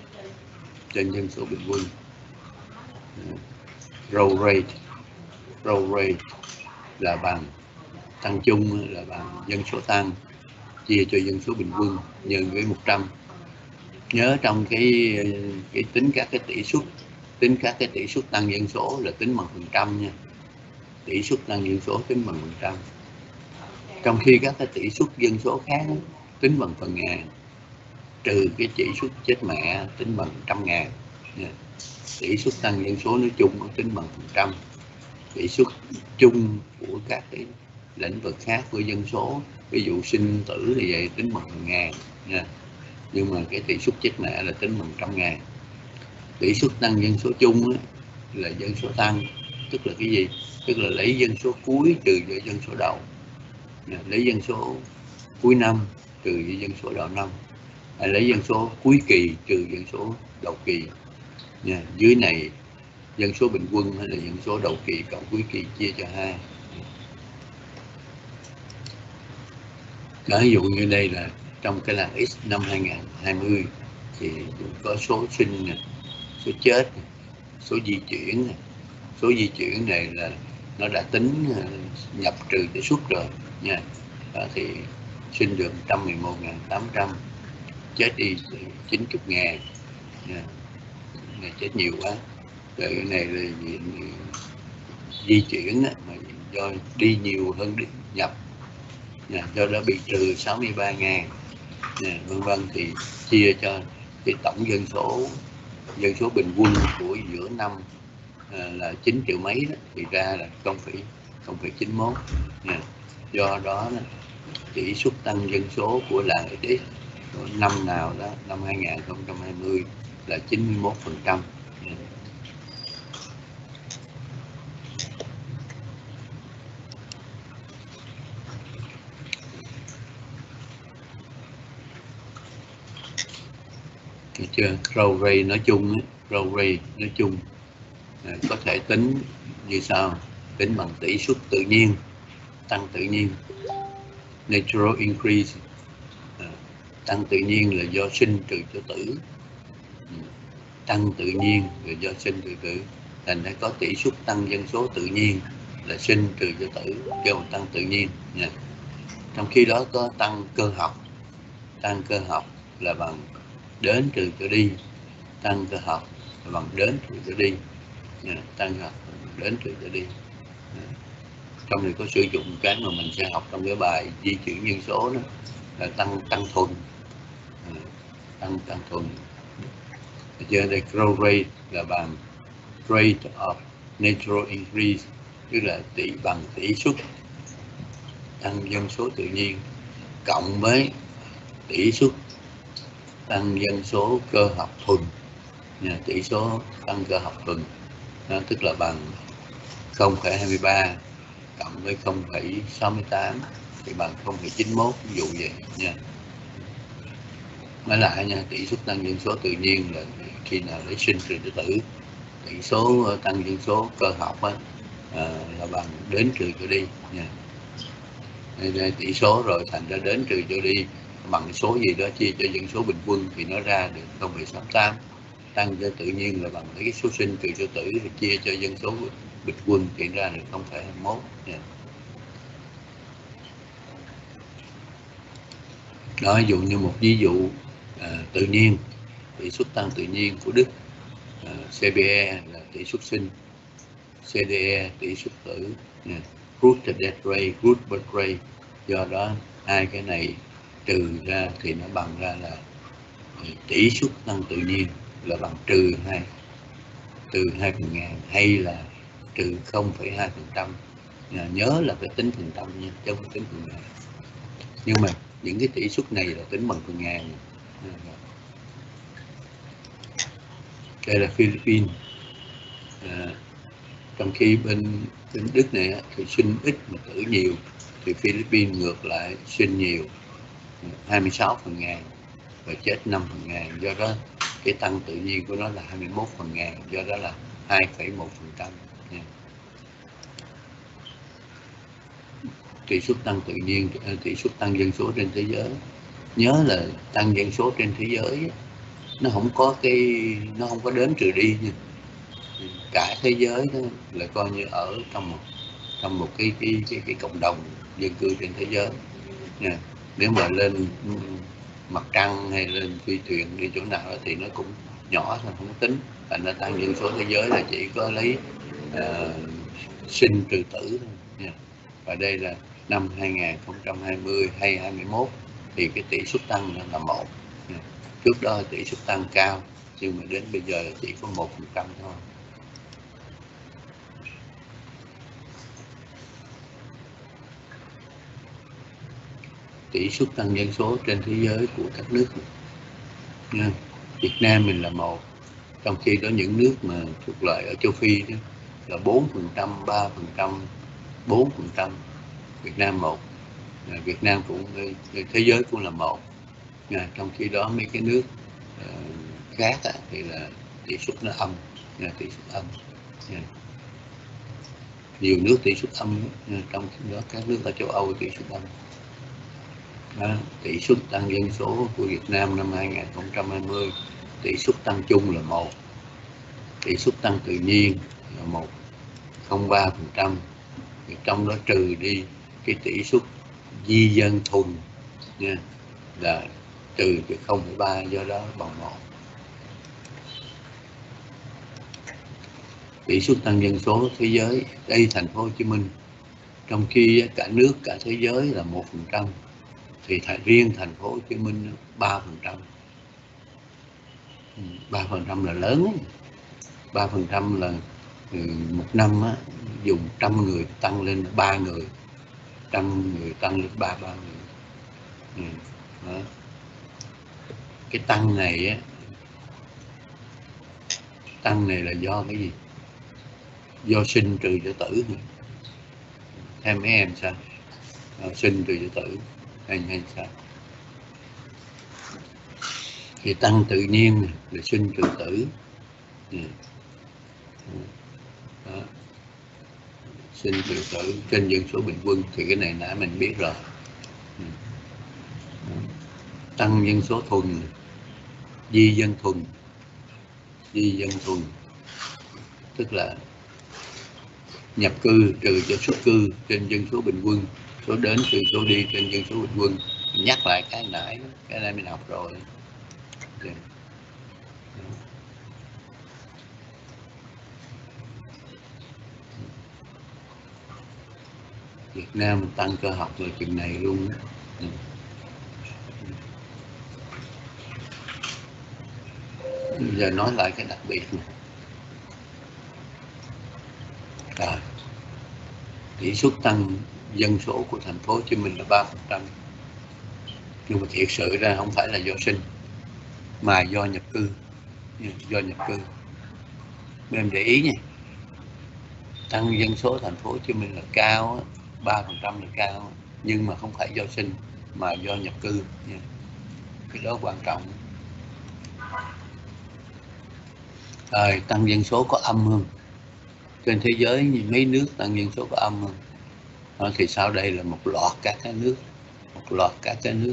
Growth rate là bằng tăng chung là bằng dân số tăng chia cho dân số bình quân nhân với 100. Nhớ trong cái tính các cái tỷ suất tăng dân số là tính bằng phần trăm nha. Tỷ suất tăng dân số tính bằng phần trăm. Trong khi các cái tỷ suất dân số khác tính bằng phần ngàn, trừ cái chỉ suất chết mẹ tính bằng 100.000. Tỷ suất tăng dân số nói chung tính bằng phần trăm. Tỷ suất chung của các cái lĩnh vực khác của dân số, ví dụ sinh tử thì vậy tính bằng phần ngàn nha. Nhưng mà cái tỷ suất chết mẹ là tính bằng 100.000. Tỷ suất tăng dân số chung là dân số tăng, tức là cái gì? Tức là lấy dân số cuối trừ với dân số đầu. Lấy dân số cuối năm trừ với dân số đầu năm, hay lấy dân số cuối kỳ trừ dân số đầu kỳ. Dưới này dân số bình quân hay là dân số đầu kỳ cộng cuối kỳ chia cho 2. Ví dụ như đây là trong cái làng X năm 2020 thì có số sinh, số chết, số di chuyển. Số di chuyển này là nó đã tính nhập trừ tỷ suất rồi nha. Thì sinh được 111.800, chết đi 90.000 nha. Này chết nhiều quá. Rồi cái này là di chuyển mà do đi nhiều hơn đi nhập, do đó bị trừ 63.000, vân vân. Thì chia cho cái tổng dân số bình quân của giữa năm là 9 triệu mấy đó, thì ra là 0,91. Do đó tỷ suất tăng dân số của làng X năm nào đó, năm 2020 là 91%. Được chưa? Growth rate nói chung có thể tính như sau: tính bằng tỷ suất tự nhiên, tăng tự nhiên, natural increase, tăng tự nhiên là do sinh trừ cho tử, tăng tự nhiên là do sinh trừ tử, thành ra có tỷ suất tăng dân số tự nhiên là sinh trừ cho tử, kêu bằng tăng tự nhiên nha. Trong khi đó có tăng cơ học là bằng đến trừ cho đi, tăng cơ học là bằng đến trừ cho đi, tăng cơ học đến trừ cho đi. Trong này có sử dụng cái mà mình sẽ học trong cái bài di chuyển dân số đó là tăng thuần, tăng thuần. Giờ đây growth rate là bằng rate of natural increase, tức là tỷ suất tăng dân số tự nhiên cộng với tỷ suất tăng dân số cơ học thuần, tỷ số tăng cơ học thuần nó tức là bằng 0,23 cộng với 0,68 thì bằng 0,91, ví dụ vậy nha. Nói lại nha, tỷ suất tăng dân số tự nhiên là khi nào lấy sinh trừ tử tử, tỷ số tăng dân số cơ học là bằng đến trừ trở đi nha. Đây, tỷ số rồi thành ra đến trừ trở đi bằng số gì đó chia cho dân số bình quân thì nó ra được 0,68. Tăng cho tự nhiên là bằng lấy cái số sinh trừ số tử thì chia cho dân số bình quân thì ra được 0,21 nha. Đó, ví dụ như một ví dụ tự nhiên, tỷ suất tăng tự nhiên của Đức, CBE là tỷ suất sinh, CDE tỷ suất tử, root death rate, root birth rate. Do đó hai cái này trừ ra thì nó bằng ra là tỷ suất tăng tự nhiên là bằng trừ 2/1000 hay là trừ 0,2%. Nhớ là phải tính phần trăm nha, chứ không tính phần ngàn. Nhưng mà những cái tỷ suất này là tính bằng phần ngàn. Đây là Philippines. Trong khi bên Đức này thì sinh ít mà tử nhiều, thì Philippines ngược lại sinh nhiều, 26/1000 và chết 5/1000. Do đó cái tăng tự nhiên của nó là 21/1000, do đó là 2,1%. Tỷ suất tăng tự nhiên, tỷ suất tăng dân số trên thế giới. Nhớ là tăng dân số trên thế giới nó không có đến trừ đi nha. Cả thế giới đó là coi như ở trong một cái cộng đồng dân cư trên thế giới nha. Nếu mà lên mặt trăng hay lên phi thuyền đi chỗ nào đó thì nó cũng nhỏ thôi, không tính. Thành ra tăng dân số thế giới là chỉ có lấy sinh trừ tử thôi nha. Và đây là năm 2020 hay 21 thì cái tỷ suất tăng là 1. Trước đó tỷ suất tăng cao nhưng mà đến bây giờ chỉ có 1% thôi. Tỷ suất tăng dân số trên thế giới của các nước nha. Việt Nam mình là 1, trong khi đó những nước mà thuộc loại ở châu Phi đó là 4%, 3%, 4%. Việt Nam 1. Việt Nam cũng thế giới cũng là 1. Trong khi đó mấy cái nước khác thì là tỷ suất nó âm, tỷ suất âm. Nhiều nước tỷ suất âm, trong khi đó các nước ở châu Âu tỷ suất âm. Tỷ suất tăng dân số của Việt Nam năm 2020, tỷ suất tăng chung là 1, tỷ suất tăng tự nhiên là 1,03%, trong đó trừ đi cái tỷ suất di dân thuần nha, là trừ 0,3, do đó bằng 1. Tỷ suất tăng dân số thế giới, đây thành phố Hồ Chí Minh, trong khi cả nước cả thế giới là 1%, thì riêng thành phố Hồ Chí Minh 3%. 3% là lớn. 3% là một năm dùng 100 người tăng lên 3 người, 100 người tăng lên 3 người. Đó. Cái tăng này là do cái gì? Do sinh trừ cho tử. Theo mấy em sao? Sinh trừ cho tử hay sao? Thì tăng tự nhiên là sinh trừ tử. Đó. Sinh trừ tử trên dân số bình quân thì cái này nãy mình biết rồi. Tăng dân số thuần, di dân thuần tức là nhập cư trừ cho xuất cư trên dân số bình quân, số đến trừ số đi trên dân số bình quân. Mình nhắc lại cái nãy mình học rồi. Việt Nam tăng cơ học là chừng này luôn. Giờ nói lại cái đặc biệt này. Tỷ suất tăng dân số của thành phố Hồ Chí Minh là 3%. Nhưng mà thiệt sự ra không phải là do sinh mà do nhập cư, do nhập cư. Mấy em để ý nha, tăng dân số thành phố Hồ Chí Minh là cao, 3% là cao, nhưng mà không phải do sinh mà do nhập cư nha. Cái đó quan trọng. Tăng dân số có âm hơn. Trên thế giới mấy nước tăng dân số có âm hơn. Thì sau đây là một loạt các cái nước,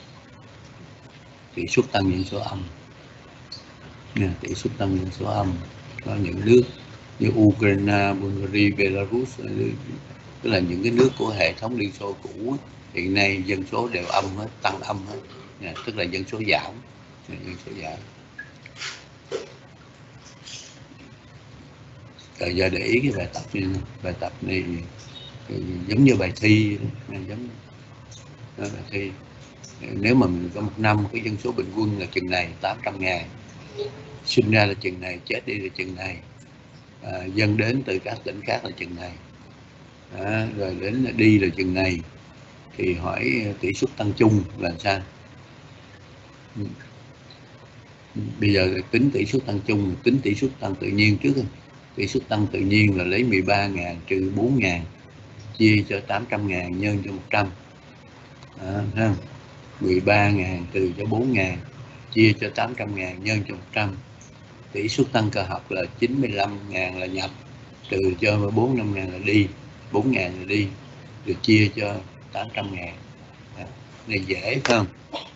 tỷ suất tăng dân số âm. Tỷ suất tăng dân số âm. Có những nước như Ukraine, Bulgaria, Belarus, tức là những cái nước của hệ thống Liên Xô cũ, hiện nay dân số đều âm hết, tăng âm hết, tức là dân số giảm. Rồi giờ để ý cái bài tập này giống như bài thi, giống bài thi. Nếu mà mình có một năm cái dân số bình quân là chừng này, 800.000, sinh ra là chừng này, chết đi là chừng này, dân đến từ các tỉnh khác là chừng này, rồi đến đi là chừng này, thì hỏi tỷ suất tăng chung là sao? Bây giờ tính tỷ suất tăng chung, tính tỷ suất tăng tự nhiên trước. Tỷ suất tăng tự nhiên là lấy 13.000 trừ 4.000 chia cho 800.000 nhân cho 100. 13.000 trừ cho 4.000 chia cho 800.000 nhân cho 100. Tỷ suất tăng cơ học là 95.000 là nhập, trừ cho 45.000 là đi, 4.000 là đi, được chia cho 800.000. Này dễ không?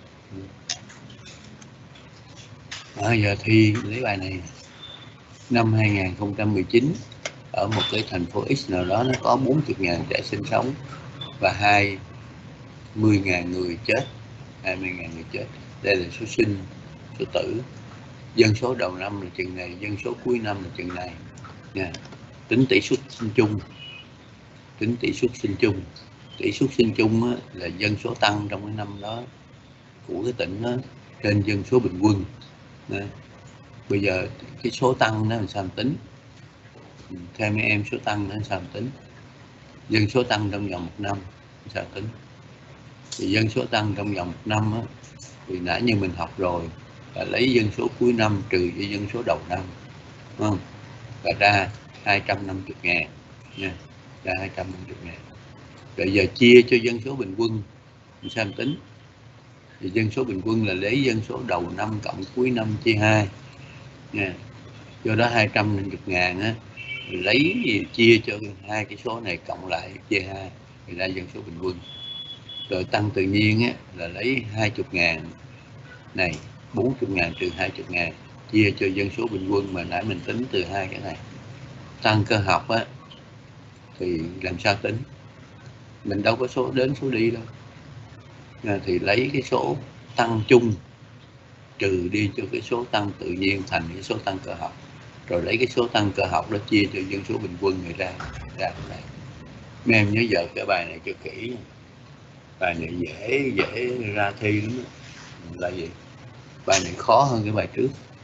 Giờ thi lấy bài này. Năm 2019 ở một cái thành phố X nào đó nó có 40.000 trẻ sinh sống và 20.000 người chết. 20.000 người chết. Đây là số sinh, số tử. Dân số đầu năm là chừng này, dân số cuối năm là chừng này. Tính tỷ suất sinh chung. Tỷ suất sinh chung là dân số tăng trong cái năm đó của cái tỉnh đó trên dân số bình quân. Bây giờ cái số tăng nó làm sao tính? Theo mấy em số tăng nó làm sao tính? Dân số tăng trong vòng một năm sao tính? Thì dân số tăng trong vòng một năm thì nãy như mình học rồi là lấy dân số cuối năm trừ với dân số đầu năm, đúng không? Và ra 250.000 nha, ra 250.000. Rồi giờ chia cho dân số bình quân sao tính? Thì dân số bình quân là lấy dân số đầu năm cộng cuối năm chia 2 nha. Do đó 250.000 lấy chia cho hai cái số này cộng lại chia 2 thì ra dân số bình quân. Rồi tăng tự nhiên là lấy 20.000 này, 40.000 trừ 20.000 chia cho dân số bình quân mà nãy mình tính từ hai cái này. Tăng cơ học thì làm sao tính? Mình đâu có số đến số đi đâu. Thì lấy cái số tăng chung trừ đi cho cái số tăng tự nhiên thành cái số tăng cơ học, rồi lấy cái số tăng cơ học đó chia cho dân số bình quân người ra này. Mấy em nhớ giờ cái bài này cho kỹ. Bài này dễ ra thi lắm. Là gì? Bài này khó hơn cái bài trước.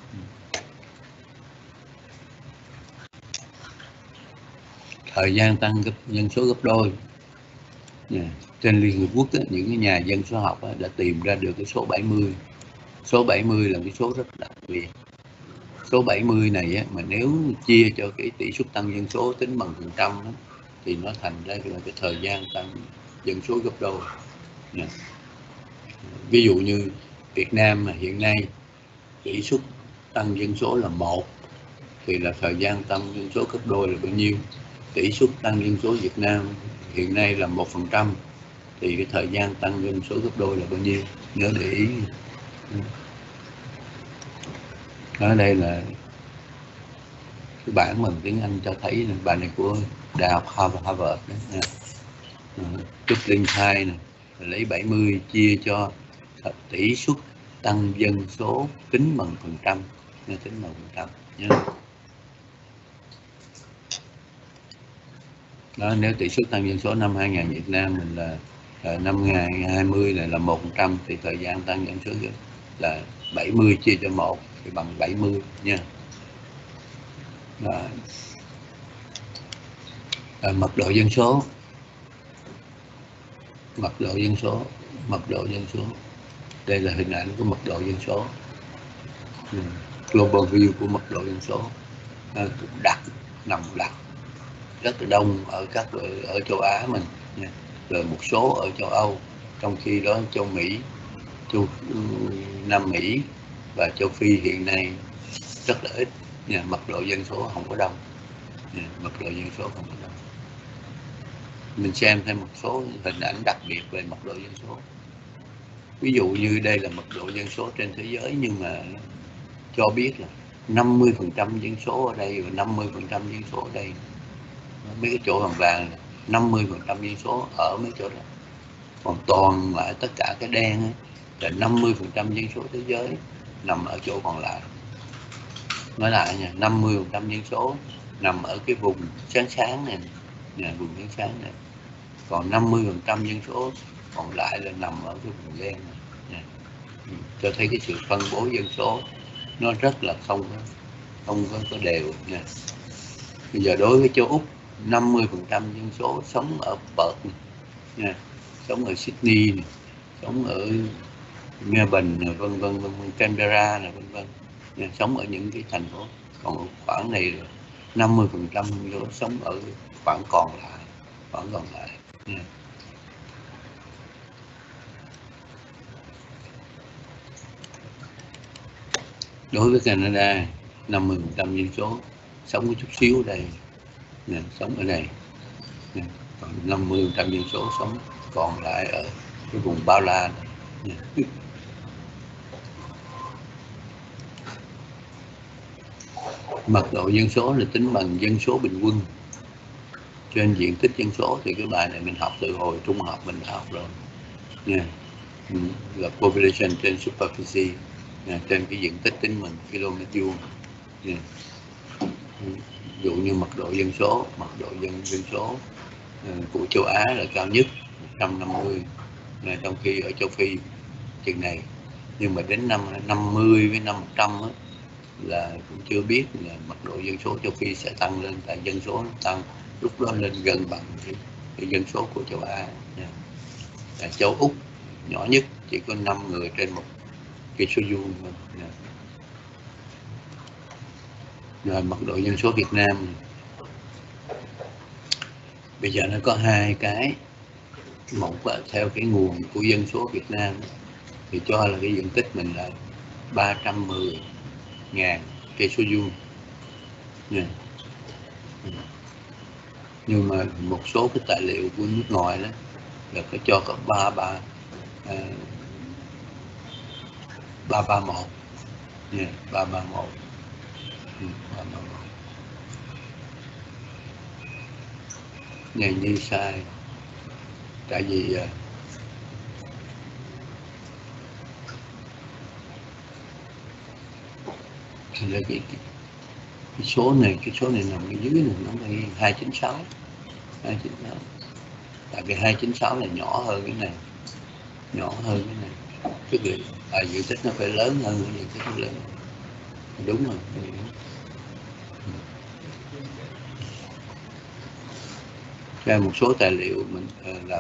Thời gian tăng dân số gấp đôi. Trên Liên Hợp Quốc những cái nhà dân số học đã tìm ra được cái số 70. Số 70 là cái số rất đặc biệt. Số 70 này mà nếu chia cho cái tỷ suất tăng dân số tính bằng phần trăm thì nó thành ra là cái thời gian tăng dân số gấp đôi. Ví dụ như Việt Nam mà hiện nay tỷ suất tăng dân số là 1 thì là thời gian tăng dân số gấp đôi là bao nhiêu? Tỷ suất tăng dân số Việt Nam hiện nay là 1% thì cái thời gian tăng dân số gấp đôi là bao nhiêu? Nhớ để ý. Ở đây là cái bản bằng tiếng Anh cho thấy bài này của Đại học Harvard đó. Trúc Linh Thai này lấy 70 chia cho tỷ suất tăng dân số tính bằng phần trăm, tính bằng phần trăm nhé. Đó, nếu tỷ suất tăng dân số năm 2000 Việt Nam mình là năm 2020 là 1% thì thời gian tăng dân số là 70 chia cho 1 thì bằng 70 nha. Mật độ dân số. Đây là hình ảnh của mật độ dân số, global view của mật độ dân số. Nằm đặt rất là đông ở châu Á mình nha. Rồi một số ở châu Âu, trong khi đó châu Mỹ, Nam Mỹ và châu Phi hiện nay rất là ít nha. Mật độ dân số không có đông nha. Mật độ dân số không có đông. Mình xem thêm một số hình ảnh đặc biệt về mật độ dân số. Ví dụ như đây là mật độ dân số trên thế giới, nhưng mà cho biết là 50% dân số ở đây và 50% dân số ở đây. Mấy cái chỗ vàng 50% dân số ở mấy chỗ đó. Còn toàn lại tất cả cái đen ấy, là 50% dân số thế giới nằm ở chỗ còn lại. Nói lại nha, 50% dân số nằm ở cái vùng sáng này, vùng sáng này. Còn 50% dân số còn lại là nằm ở cái vùng đen này. Cho thấy cái sự phân bố dân số nó rất là không có đều nha. Bây giờ đối với châu Úc, 50% dân số sống ở Perth nha, sống ở Sydney này, sống ở Melbourne, vân vân, Canberra này, vân vân, sống ở những cái thành phố. Còn khoảng này 50% dân số sống ở khoảng còn lại nha. Đối với Canada, 50% dân số sống có chút xíu ở đây, sống ở đây. Còn 50% dân số sống còn lại ở cái vùng bao la này. Mật độ dân số là tính bằng dân số bình quân trên diện tích dân số. Thì cái bài này mình học từ hồi trung học mình đã học rồi nha. Là population trên superficie, trên cái diện tích tính bằng km vuông. Ví dụ như mật độ dân số, dân số của châu Á là cao nhất 150, trong khi ở châu Phi chừng này. Nhưng mà đến năm 50 với năm 100 á, là cũng chưa biết là mật độ dân số châu Phi sẽ tăng lên, tại dân số nó tăng lúc đó lên gần bằng cái dân số của châu Á nha. Châu Úc nhỏ nhất chỉ có 5 người trên 1 cây số vuông thôi. Rồi mật độ dân số Việt Nam bây giờ nó có hai cái. Một là theo cái nguồn của dân số Việt Nam thì cho là cái diện tích mình là 310.000 cây số vuông nha. Nhưng mà một số cái tài liệu của nước ngoài đó là có cho có 331 nha, 331. Này như sai, tại vì cái số này nằm ở dưới này, nó là 296. Tại vì 296 là nhỏ hơn cái này, tức là diện tích nó phải lớn hơn cái diện tích nó lớn. Đúng rồi. Ra một số tài liệu mình là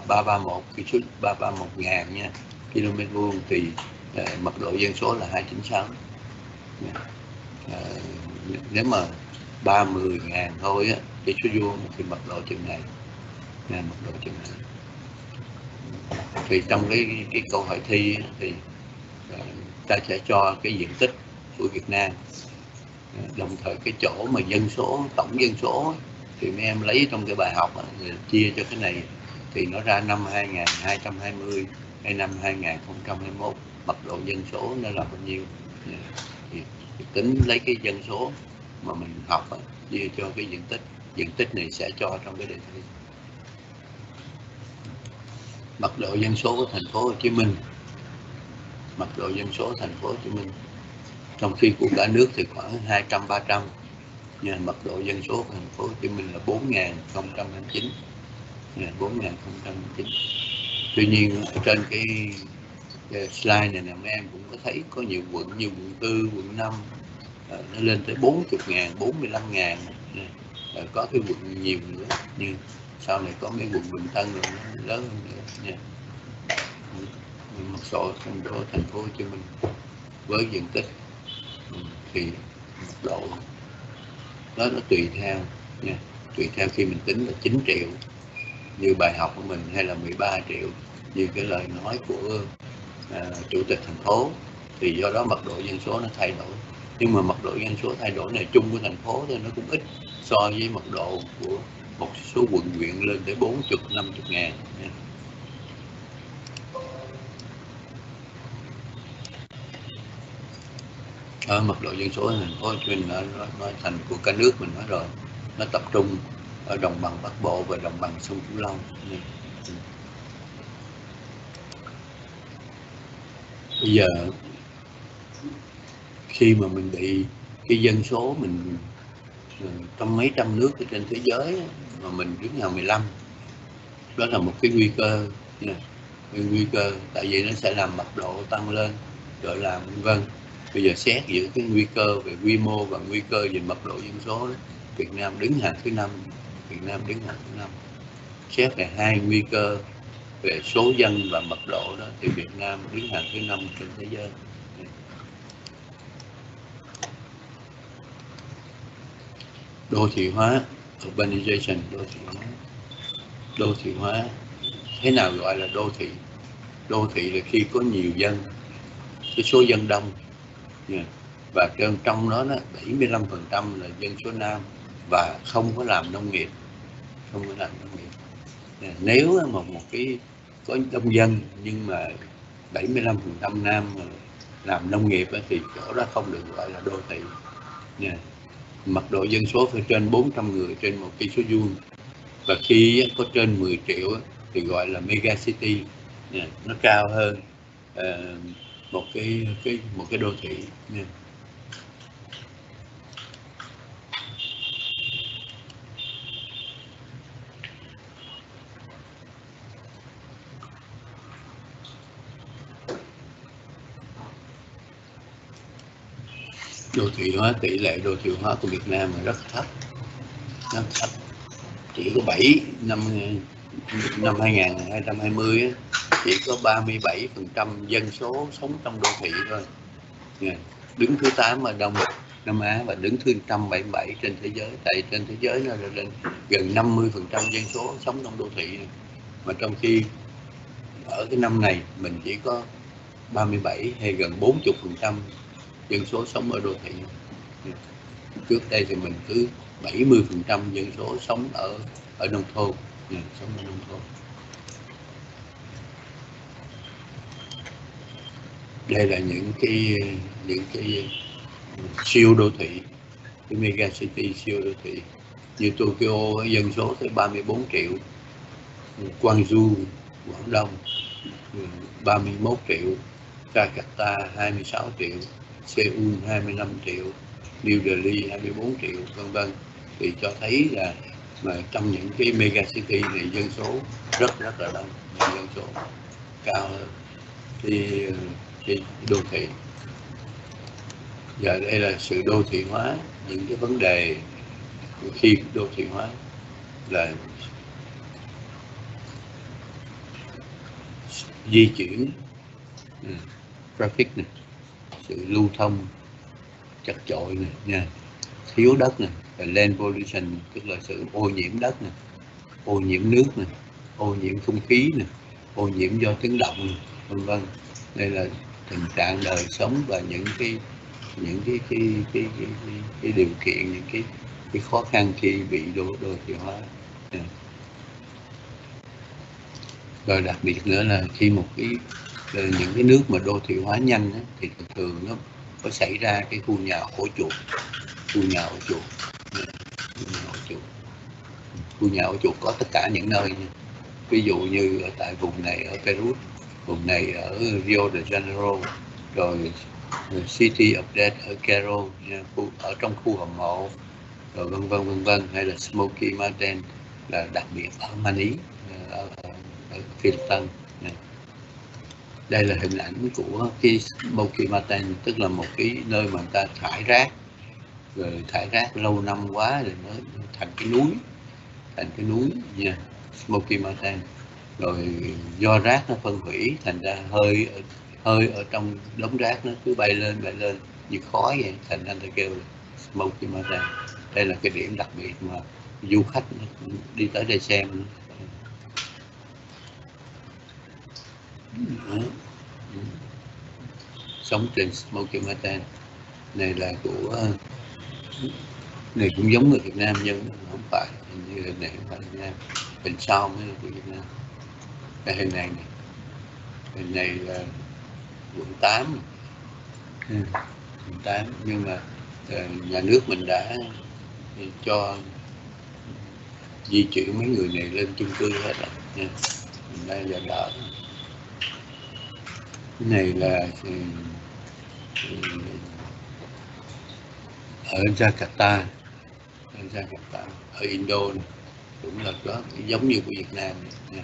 331 nha, km vuông, thì mật độ dân số là 296. Nếu mà 30.000 thôi á, cây số vuông thì mật độ chừng này, Thì trong cái câu hỏi thi thì ta sẽ cho cái diện tích của Việt Nam, đồng thời cái chỗ mà tổng dân số thì mấy em lấy trong cái bài học chia cho cái này thì nó ra năm 2220 hay năm 2021 mật độ dân số nó là bao nhiêu. Thì tính lấy cái dân số mà mình học chia cho cái diện tích này sẽ cho trong cái đề thi. Mật độ dân số của thành phố Hồ Chí Minh, trong khi của cả nước thì khoảng 200-300 nha. Mật độ dân số của thành phố Hồ Chí Minh là 4.029. Tuy nhiên ở trên cái slide này nè, mấy em cũng có thấy có nhiều quận như quận 4, quận 5 nó lên tới 40.000, 45.000. Có cái quận nhiều nữa, như sau này có mấy quận Bình Tân rồi nó lớn hơn nữa nha. một số thành phố Hồ Chí Minh với diện tích thì mật độ nó tùy theo nha, tùy theo khi mình tính là 9 triệu như bài học của mình hay là 13 triệu như cái lời nói của chủ tịch thành phố, thì do đó mật độ dân số nó thay đổi. Nhưng mà mật độ dân số thay đổi này chung của thành phố thì nó cũng ít so với mật độ của một số quận huyện lên tới 40-50 ngàn. Ở mật độ dân số thành phố Hồ Chí Minh nó thành của cả nước mình nói rồi, nó tập trung ở đồng bằng Bắc Bộ và đồng bằng sông Cửu Long. Bây giờ khi mà mình bị cái dân số mình trong mấy trăm nước ở trên thế giới mà mình đứng hàng 15, đó là một cái nguy cơ nha, nguy cơ, tại vì nó sẽ làm mật độ tăng lên rồi làm vân. Bây giờ xét giữa cái nguy cơ về quy mô và nguy cơ về mật độ dân số đó, Việt Nam đứng hàng thứ 5. Việt Nam đứng hàng thứ 5. Xét về hai nguy cơ về số dân và mật độ đó thì Việt Nam đứng hàng thứ 5 trên thế giới. Đô thị hóa, urbanization, đô thị hóa. Thế nào gọi là đô thị? Đô thị là khi có nhiều dân, cái số dân đông, và trong đó 75% là dân số nam và không có làm nông nghiệp, không có làm nông nghiệp. Nếu mà một cái có đông dân nhưng mà 75% nam mà làm nông nghiệp thì chỗ đó không được gọi là đô thị. Mật độ dân số phải trên 400 người trên một cây số vuông, và khi có trên 10 triệu thì gọi là mega city, nó cao hơn một cái đô thị. Đô thị hóa, tỷ lệ đô thị hóa của Việt Nam là rất thấp, chỉ có 7 năm 2020 chỉ có 37% dân số sống trong đô thị thôi, đứng thứ 8 ở Đông Nam Á và đứng thứ 177 trên thế giới. Tại trên thế giới nó lên gần 50% dân số sống trong đô thị, mà trong khi ở cái năm này mình chỉ có 37 hay gần 40% dân số sống ở đô thị. Trước đây thì mình cứ 70% dân số sống ở nông thôn, sống ở nông thôn. Đây là những cái siêu đô thị, cái mega city siêu đô thị như Tokyo dân số tới 34 triệu, Gwangju Quảng Đông 31 triệu, Jakarta 26 triệu, Seoul 25 triệu, New Delhi 24 triệu, vân vân. Thì cho thấy là mà trong những cái mega city này dân số rất là đông, dân số cao hơn cái đô thị. Giờ đây là sự đô thị hóa, những cái vấn đề khi đô thị hóa là di chuyển, traffic này, sự lưu thông chật chội này nha, thiếu đất này, land pollution tức là sự ô nhiễm đất này, ô nhiễm nước này, ô nhiễm không khí này, ô nhiễm do tiếng động này, vân vân. Đây là tình trạng đời sống và những cái điều kiện, những cái khó khăn khi bị đô thị hóa. Rồi đặc biệt nữa là khi những cái nước mà đô thị hóa nhanh thì thường nó có xảy ra cái khu nhà ổ chuột, khu nhà ổ chuột có tất cả những nơi nha. Ví dụ như ở tại vùng này ở Peru, vùng này ở Rio de Janeiro, rồi City of Death ở Cairo, ở trong khu hầm mộ, rồi vân vân, hay là Smoky Mountain là đặc biệt ở Manila, ở Philippines. Đây là hình ảnh của cái Smoky Mountain, tức là một cái nơi mà người ta thải rác, rồi thải rác lâu năm quá rồi nó thành cái núi nha, Smoky Mountain. rồi do rác nó phân hủy thành ra hơi ở trong đống rác nó cứ bay lên như khói vậy, thành ra ta kêu là smoky mountain. Đây là cái điểm đặc biệt mà du khách đi tới đây xem. Sống trên Smoky Mountain này là của này cũng giống người Việt Nam nhưng không phải, như hình này không phải Việt Nam, hình sau mới là của Việt Nam. Cái hình này là quận 8, quận 8, nhưng mà nhà nước mình đã cho di chuyển mấy người này lên chung cư hết rồi nha. Mình đây giờ đỡ. Cái này là ở Jakarta, ở Indo này, cũng là có giống như của Việt Nam này.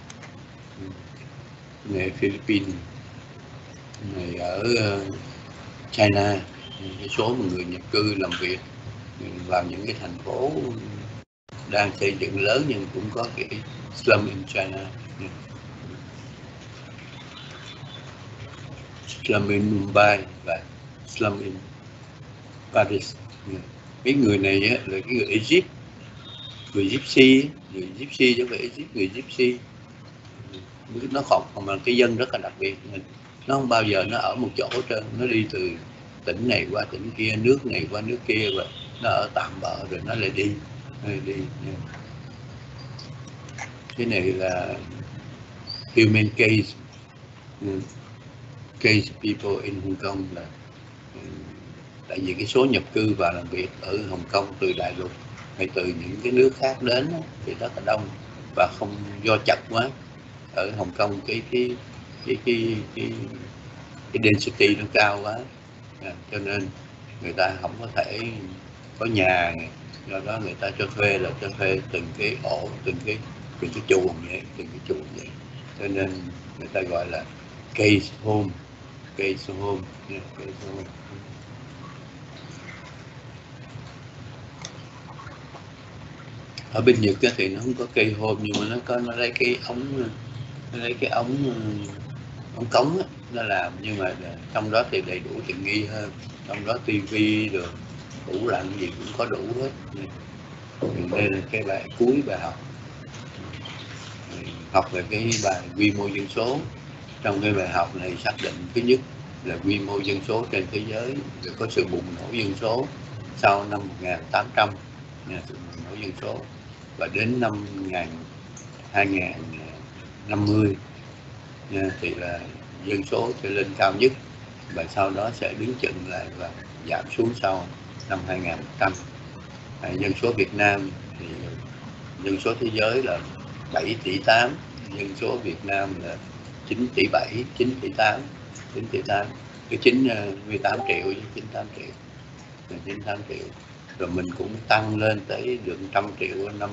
Này Philippines, này ở China, cái số người nhập cư làm việc vào những cái thành phố đang xây dựng lớn nhưng cũng có cái slum in China, slum in Mumbai và slum in Paris. Mấy người này là cái người Egypt, người Gypsy chứ không phải Egypt, người Gypsy. Nó còn là cái dân rất là đặc biệt, nó không bao giờ nó ở một chỗ hết trơn, nó đi từ tỉnh này qua tỉnh kia, nước này qua nước kia, và nó ở tạm bợ rồi nó lại đi. Cái này là human case people in Hong Kong, là tại vì cái số nhập cư và làm việc ở Hồng Kông từ đại lục hay từ những cái nước khác đến thì rất là đông và không do chật quá. Ở Hồng Kông cái density nó cao quá, cho nên người ta không có thể có nhà, do đó người ta cho thuê từng cái ổ, từng cái chuồng vậy, cho nên người ta gọi là case home. Ở bên Nhật thì nó không có cây home, nhưng mà nó lấy cái ống cống đó, nó làm, nhưng mà trong đó thì đầy đủ tiện nghi hơn, trong đó tivi rồi tủ lạnh gì cũng có đủ hết. Đây là cái bài cuối bài học về cái bài quy mô dân số. Trong cái bài học này xác định thứ nhất là quy mô dân số trên thế giới rồi có sự bùng nổ dân số sau năm 1800, sự bùng nổ dân số, và đến năm 2050 thì là dân số sẽ lên cao nhất, và sau đó sẽ đứng chững lại và giảm xuống sau năm 2100. Dân số Việt Nam thì dân số thế giới là 7 tỷ 8, dân số Việt Nam là 9 tỷ 7, 9 tỷ 8, cái 98 triệu với 98 triệu, 98 triệu. Rồi mình cũng tăng lên tới được 100 triệu năm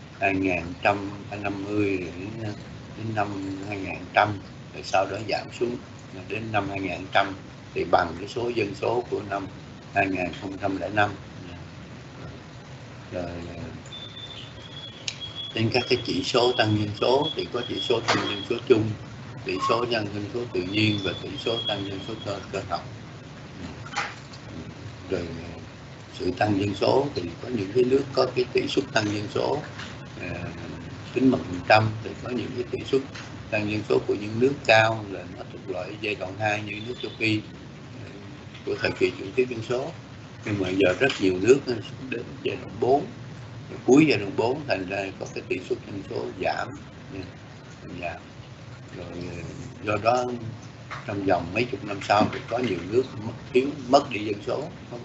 2150 đến năm 2100, rồi sau đó giảm xuống đến năm 2100 thì bằng cái số dân số của năm 2005. Rồi trên các cái chỉ số tăng dân số thì có chỉ số tăng dân số chung, chỉ số tăng dân số tự nhiên và chỉ số tăng dân số cơ học. Rồi sự tăng dân số thì có những cái nước có cái tỷ suất tăng dân số tính bằng %, thì có những cái tỷ suất tăng dân số của những nước cao là nó thuộc loại giai đoạn 2 như nước châu Phi của thời kỳ chuyển tiếp dân số. Nhưng mà giờ rất nhiều nước đến giai đoạn 4, cuối giai đoạn 4 thành ra có cái tỷ suất dân số giảm. Rồi do đó trong vòng mấy chục năm sau thì có nhiều nước mất đi dân số,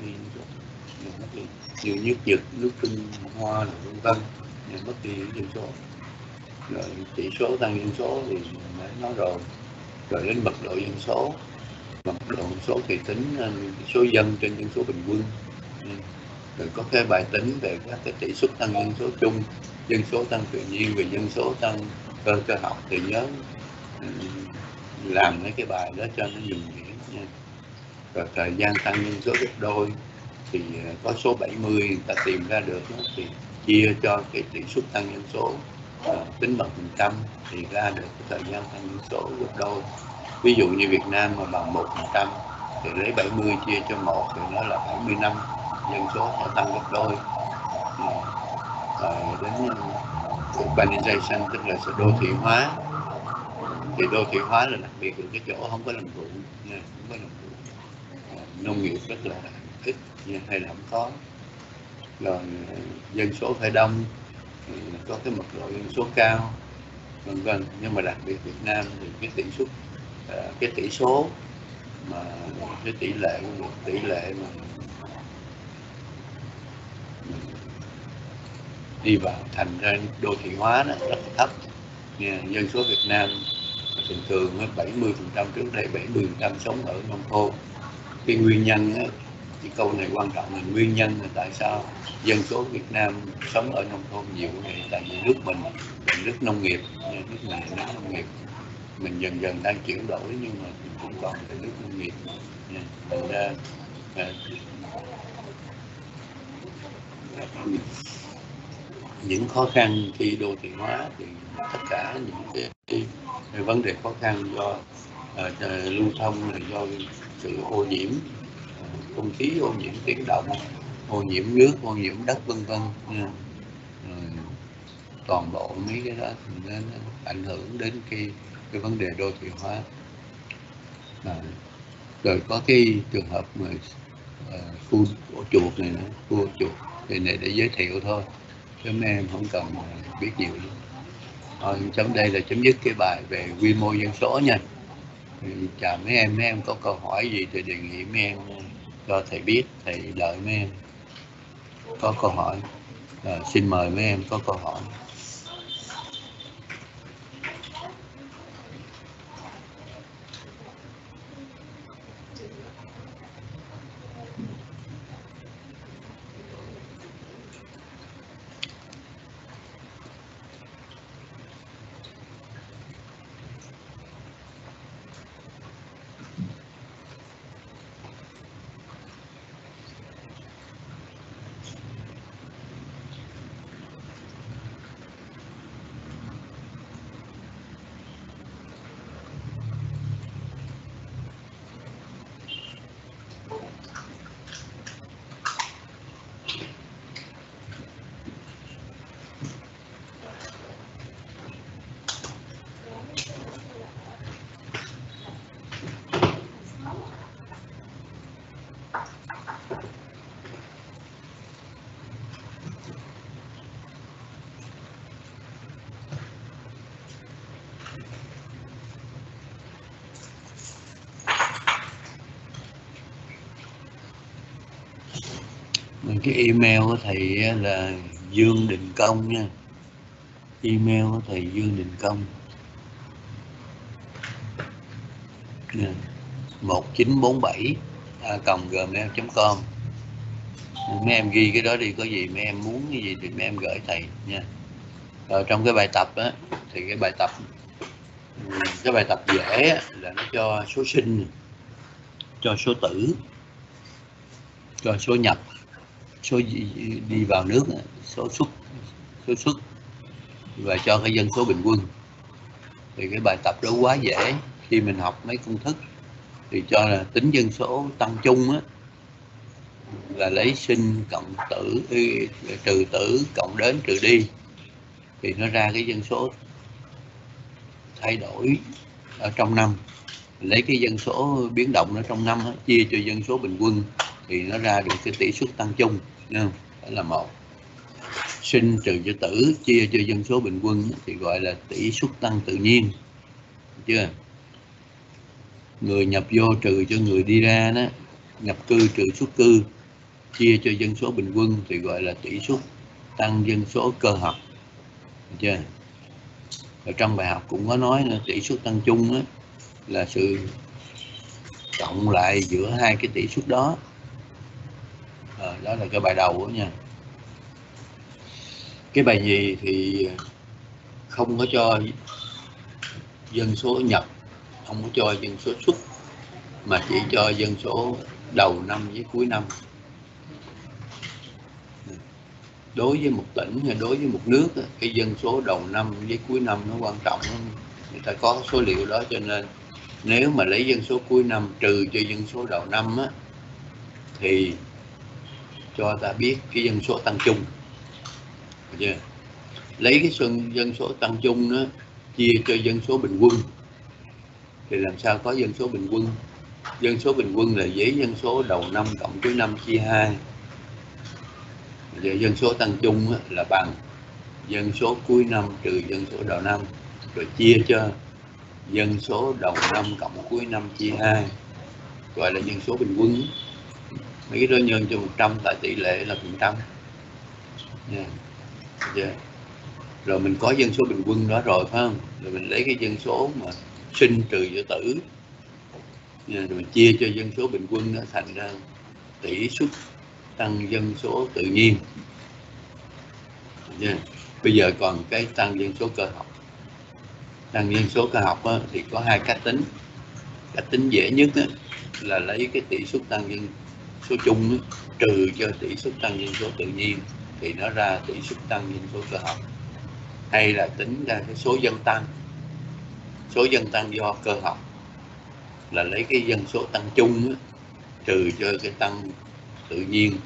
như Nhật, nước Trung Hoa vân vân, mất đi dân số. Rồi chỉ số tăng dân số thì đã nói rồi đến mật độ dân số. Mật độ dân số thì tính số dân trên dân số bình quân. Rồi có cái bài tính về các cái tỷ suất tăng dân số chung, dân số tăng tự nhiên và dân số tăng cơ học, thì nhớ làm mấy cái bài đó cho nó dùng nghĩa nha. Rồi thời gian tăng dân số gấp đôi thì có số 70 người ta tìm ra được đó, thì chia cho cái tỷ suất tăng dân số tính bằng phần trăm thì ra được cái thời gian tăng dân số gấp đôi. Ví dụ như Việt Nam mà bằng 1% thì lấy 70 chia cho 1 thì nó là 70 năm dân số sẽ tăng gấp đôi. Đến urbanization tức là sự đô thị hóa, thì đô thị hóa là đặc biệt là cái chỗ không có làm ruộng nha, không có làm ruộng, nông nghiệp rất là ít nha, hay là không có. Rồi dân số phải đông, có cái mật độ dân số cao, vân vân. Nhưng mà đặc biệt Việt Nam thì cái tỷ số mà cái tỷ lệ mà đi vào thành ra đô thị hóa nó rất là thấp nha. Dân số Việt Nam thường thường 70% trước đây 70% sống ở nông thôn. Cái nguyên nhân á, cái câu này quan trọng là nguyên nhân là tại sao dân số Việt Nam sống ở nông thôn nhiều này, tại vì nước mình là nước nông nghiệp, nước mình là nước nông nghiệp, mình dần dần đang chuyển đổi nhưng mà mình cũng còn là nước nông nghiệp. Thành ra những khó khăn khi đô thị hóa thì tất cả những cái vấn đề khó khăn do lưu thông, là do sự ô nhiễm không khí, ô nhiễm tiếng động, ô nhiễm nước, ô nhiễm đất, vân vân. Toàn bộ mấy cái đó thì nó ảnh hưởng đến cái vấn đề đô thị hóa. Rồi có cái trường hợp mà khu ổ chuột này nữa, khu ổ chuột thì này để giới thiệu thôi, chứ mấy em không cần biết nhiều. Thôi chấm đây là chấm dứt cái bài về quy mô dân số nha. Chào mấy em có câu hỏi gì thì đề nghị mấy em cho thầy biết, thầy đợi mấy em có câu hỏi. Xin mời mấy em có câu hỏi. Cái email của thầy là Dương Đình Công nha. Email của thầy Dương Đình Công 1947@gmail.com. Mấy em ghi cái đó đi, có gì mấy em muốn cái gì thì mấy em gửi thầy nha. Rồi trong cái bài tập á, thì cái bài tập dễ là nó cho số sinh, cho số tử, cho số nhập, số đi vào nước, số xuất và cho cái dân số bình quân. Thì cái bài tập đó quá dễ, khi mình học mấy công thức thì cho là tính dân số tăng chung á, là lấy sinh cộng tử trừ tử cộng đến trừ đi, thì nó ra cái dân số thay đổi ở trong năm. Lấy cái dân số biến động ở trong năm đó, chia cho dân số bình quân thì nó ra được cái tỷ suất tăng chung, đúng không? Đó là một. Sinh trừ cho tử chia cho dân số bình quân thì gọi là tỷ suất tăng tự nhiên, được chưa? Người nhập vô trừ cho người đi ra đó, nhập cư trừ xuất cư chia cho dân số bình quân thì gọi là tỷ suất tăng dân số cơ học, được chưa? Ở trong bài học cũng có nói nữa, tỷ suất tăng chung đó là sự cộng lại giữa hai cái tỷ suất đó. Đó là cái bài đầu đó nha. Cái bài gì thì không có cho dân số nhập, không có cho dân số xuất, mà chỉ cho dân số đầu năm với cuối năm. đối với một tỉnh hay đối với một nước, cái dân số đầu năm với cuối năm nó quan trọng lắm. Người ta có số liệu đó, cho nên nếu mà lấy dân số cuối năm trừ cho dân số đầu năm á, thì cho ta biết cái dân số tăng chung. Được chưa? Lấy cái dân số tăng chung đó chia cho dân số bình quân thì làm sao có dân số bình quân? Dân số bình quân là giấy dân số đầu năm cộng cuối năm chia 2. Và dân số tăng chung là bằng dân số cuối năm trừ dân số đầu năm, rồi chia cho dân số đầu năm cộng cuối năm chia 2, gọi là dân số bình quân. Mấy cái đó nhân cho 100 tại tỷ lệ là phần trăm. Rồi mình có dân số bình quân đó rồi phải không? Rồi mình lấy cái dân số mà sinh trừ cho tử, rồi mình chia cho dân số bình quân đó thành ra tỷ suất tăng dân số tự nhiên. Bây giờ còn cái tăng dân số cơ học. Tăng dân số cơ học thì có hai cách tính. Cách tính dễ nhất là lấy cái tỷ suất tăng dân số chung trừ cho tỷ suất tăng dân số tự nhiên thì nó ra tỷ suất tăng dân số cơ học. Hay là tính ra cái số dân tăng. Số dân tăng do cơ học là lấy cái dân số tăng chung trừ cho cái tăng tự nhiên.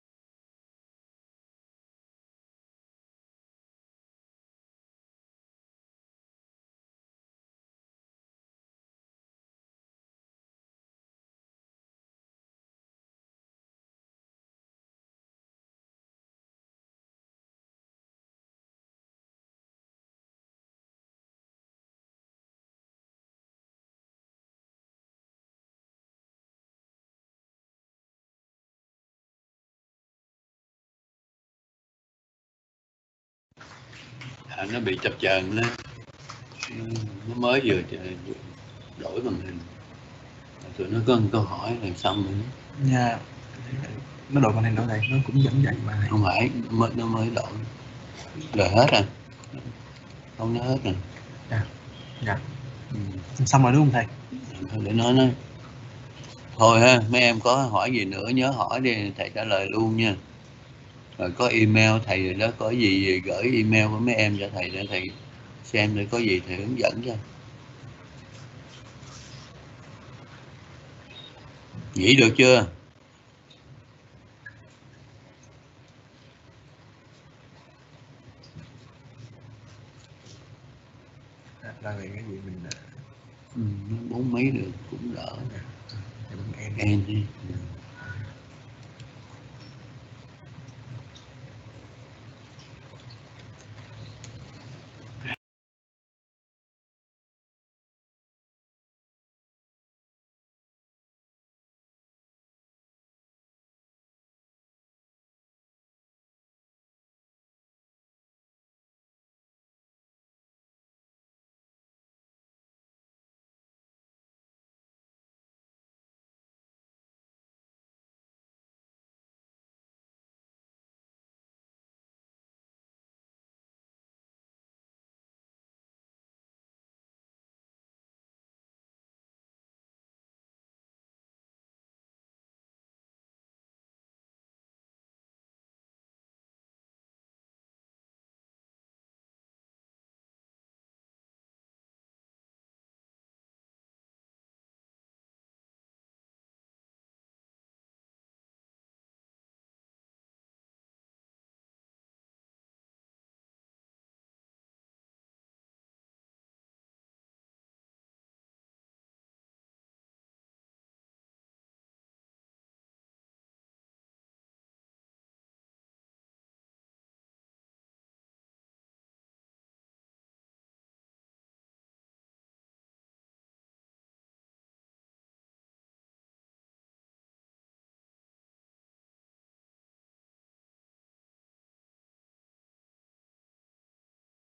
Nó bị chập chờn đó. Nó mới vừa đổi màn hình, tụi nó có một câu hỏi là xong rồi. Dạ. Nó đổi màn hình đó này, nó cũng vẫn vậy mà. Không phải, nó mới đổi. Rồi hết rồi. Không, nó hết rồi. Dạ. Xong rồi đúng không thầy? Thôi để nói. Thôi ha, mấy em có hỏi gì nữa nhớ hỏi đi, thầy trả lời luôn nha. Rồi có email thầy rồi đó, có gì gửi email của mấy em cho thầy để thầy xem để có gì thầy hướng dẫn cho. Nghĩ được chưa? Là về cái gì mình nó 4 mấy được cũng đỡ. Em đi.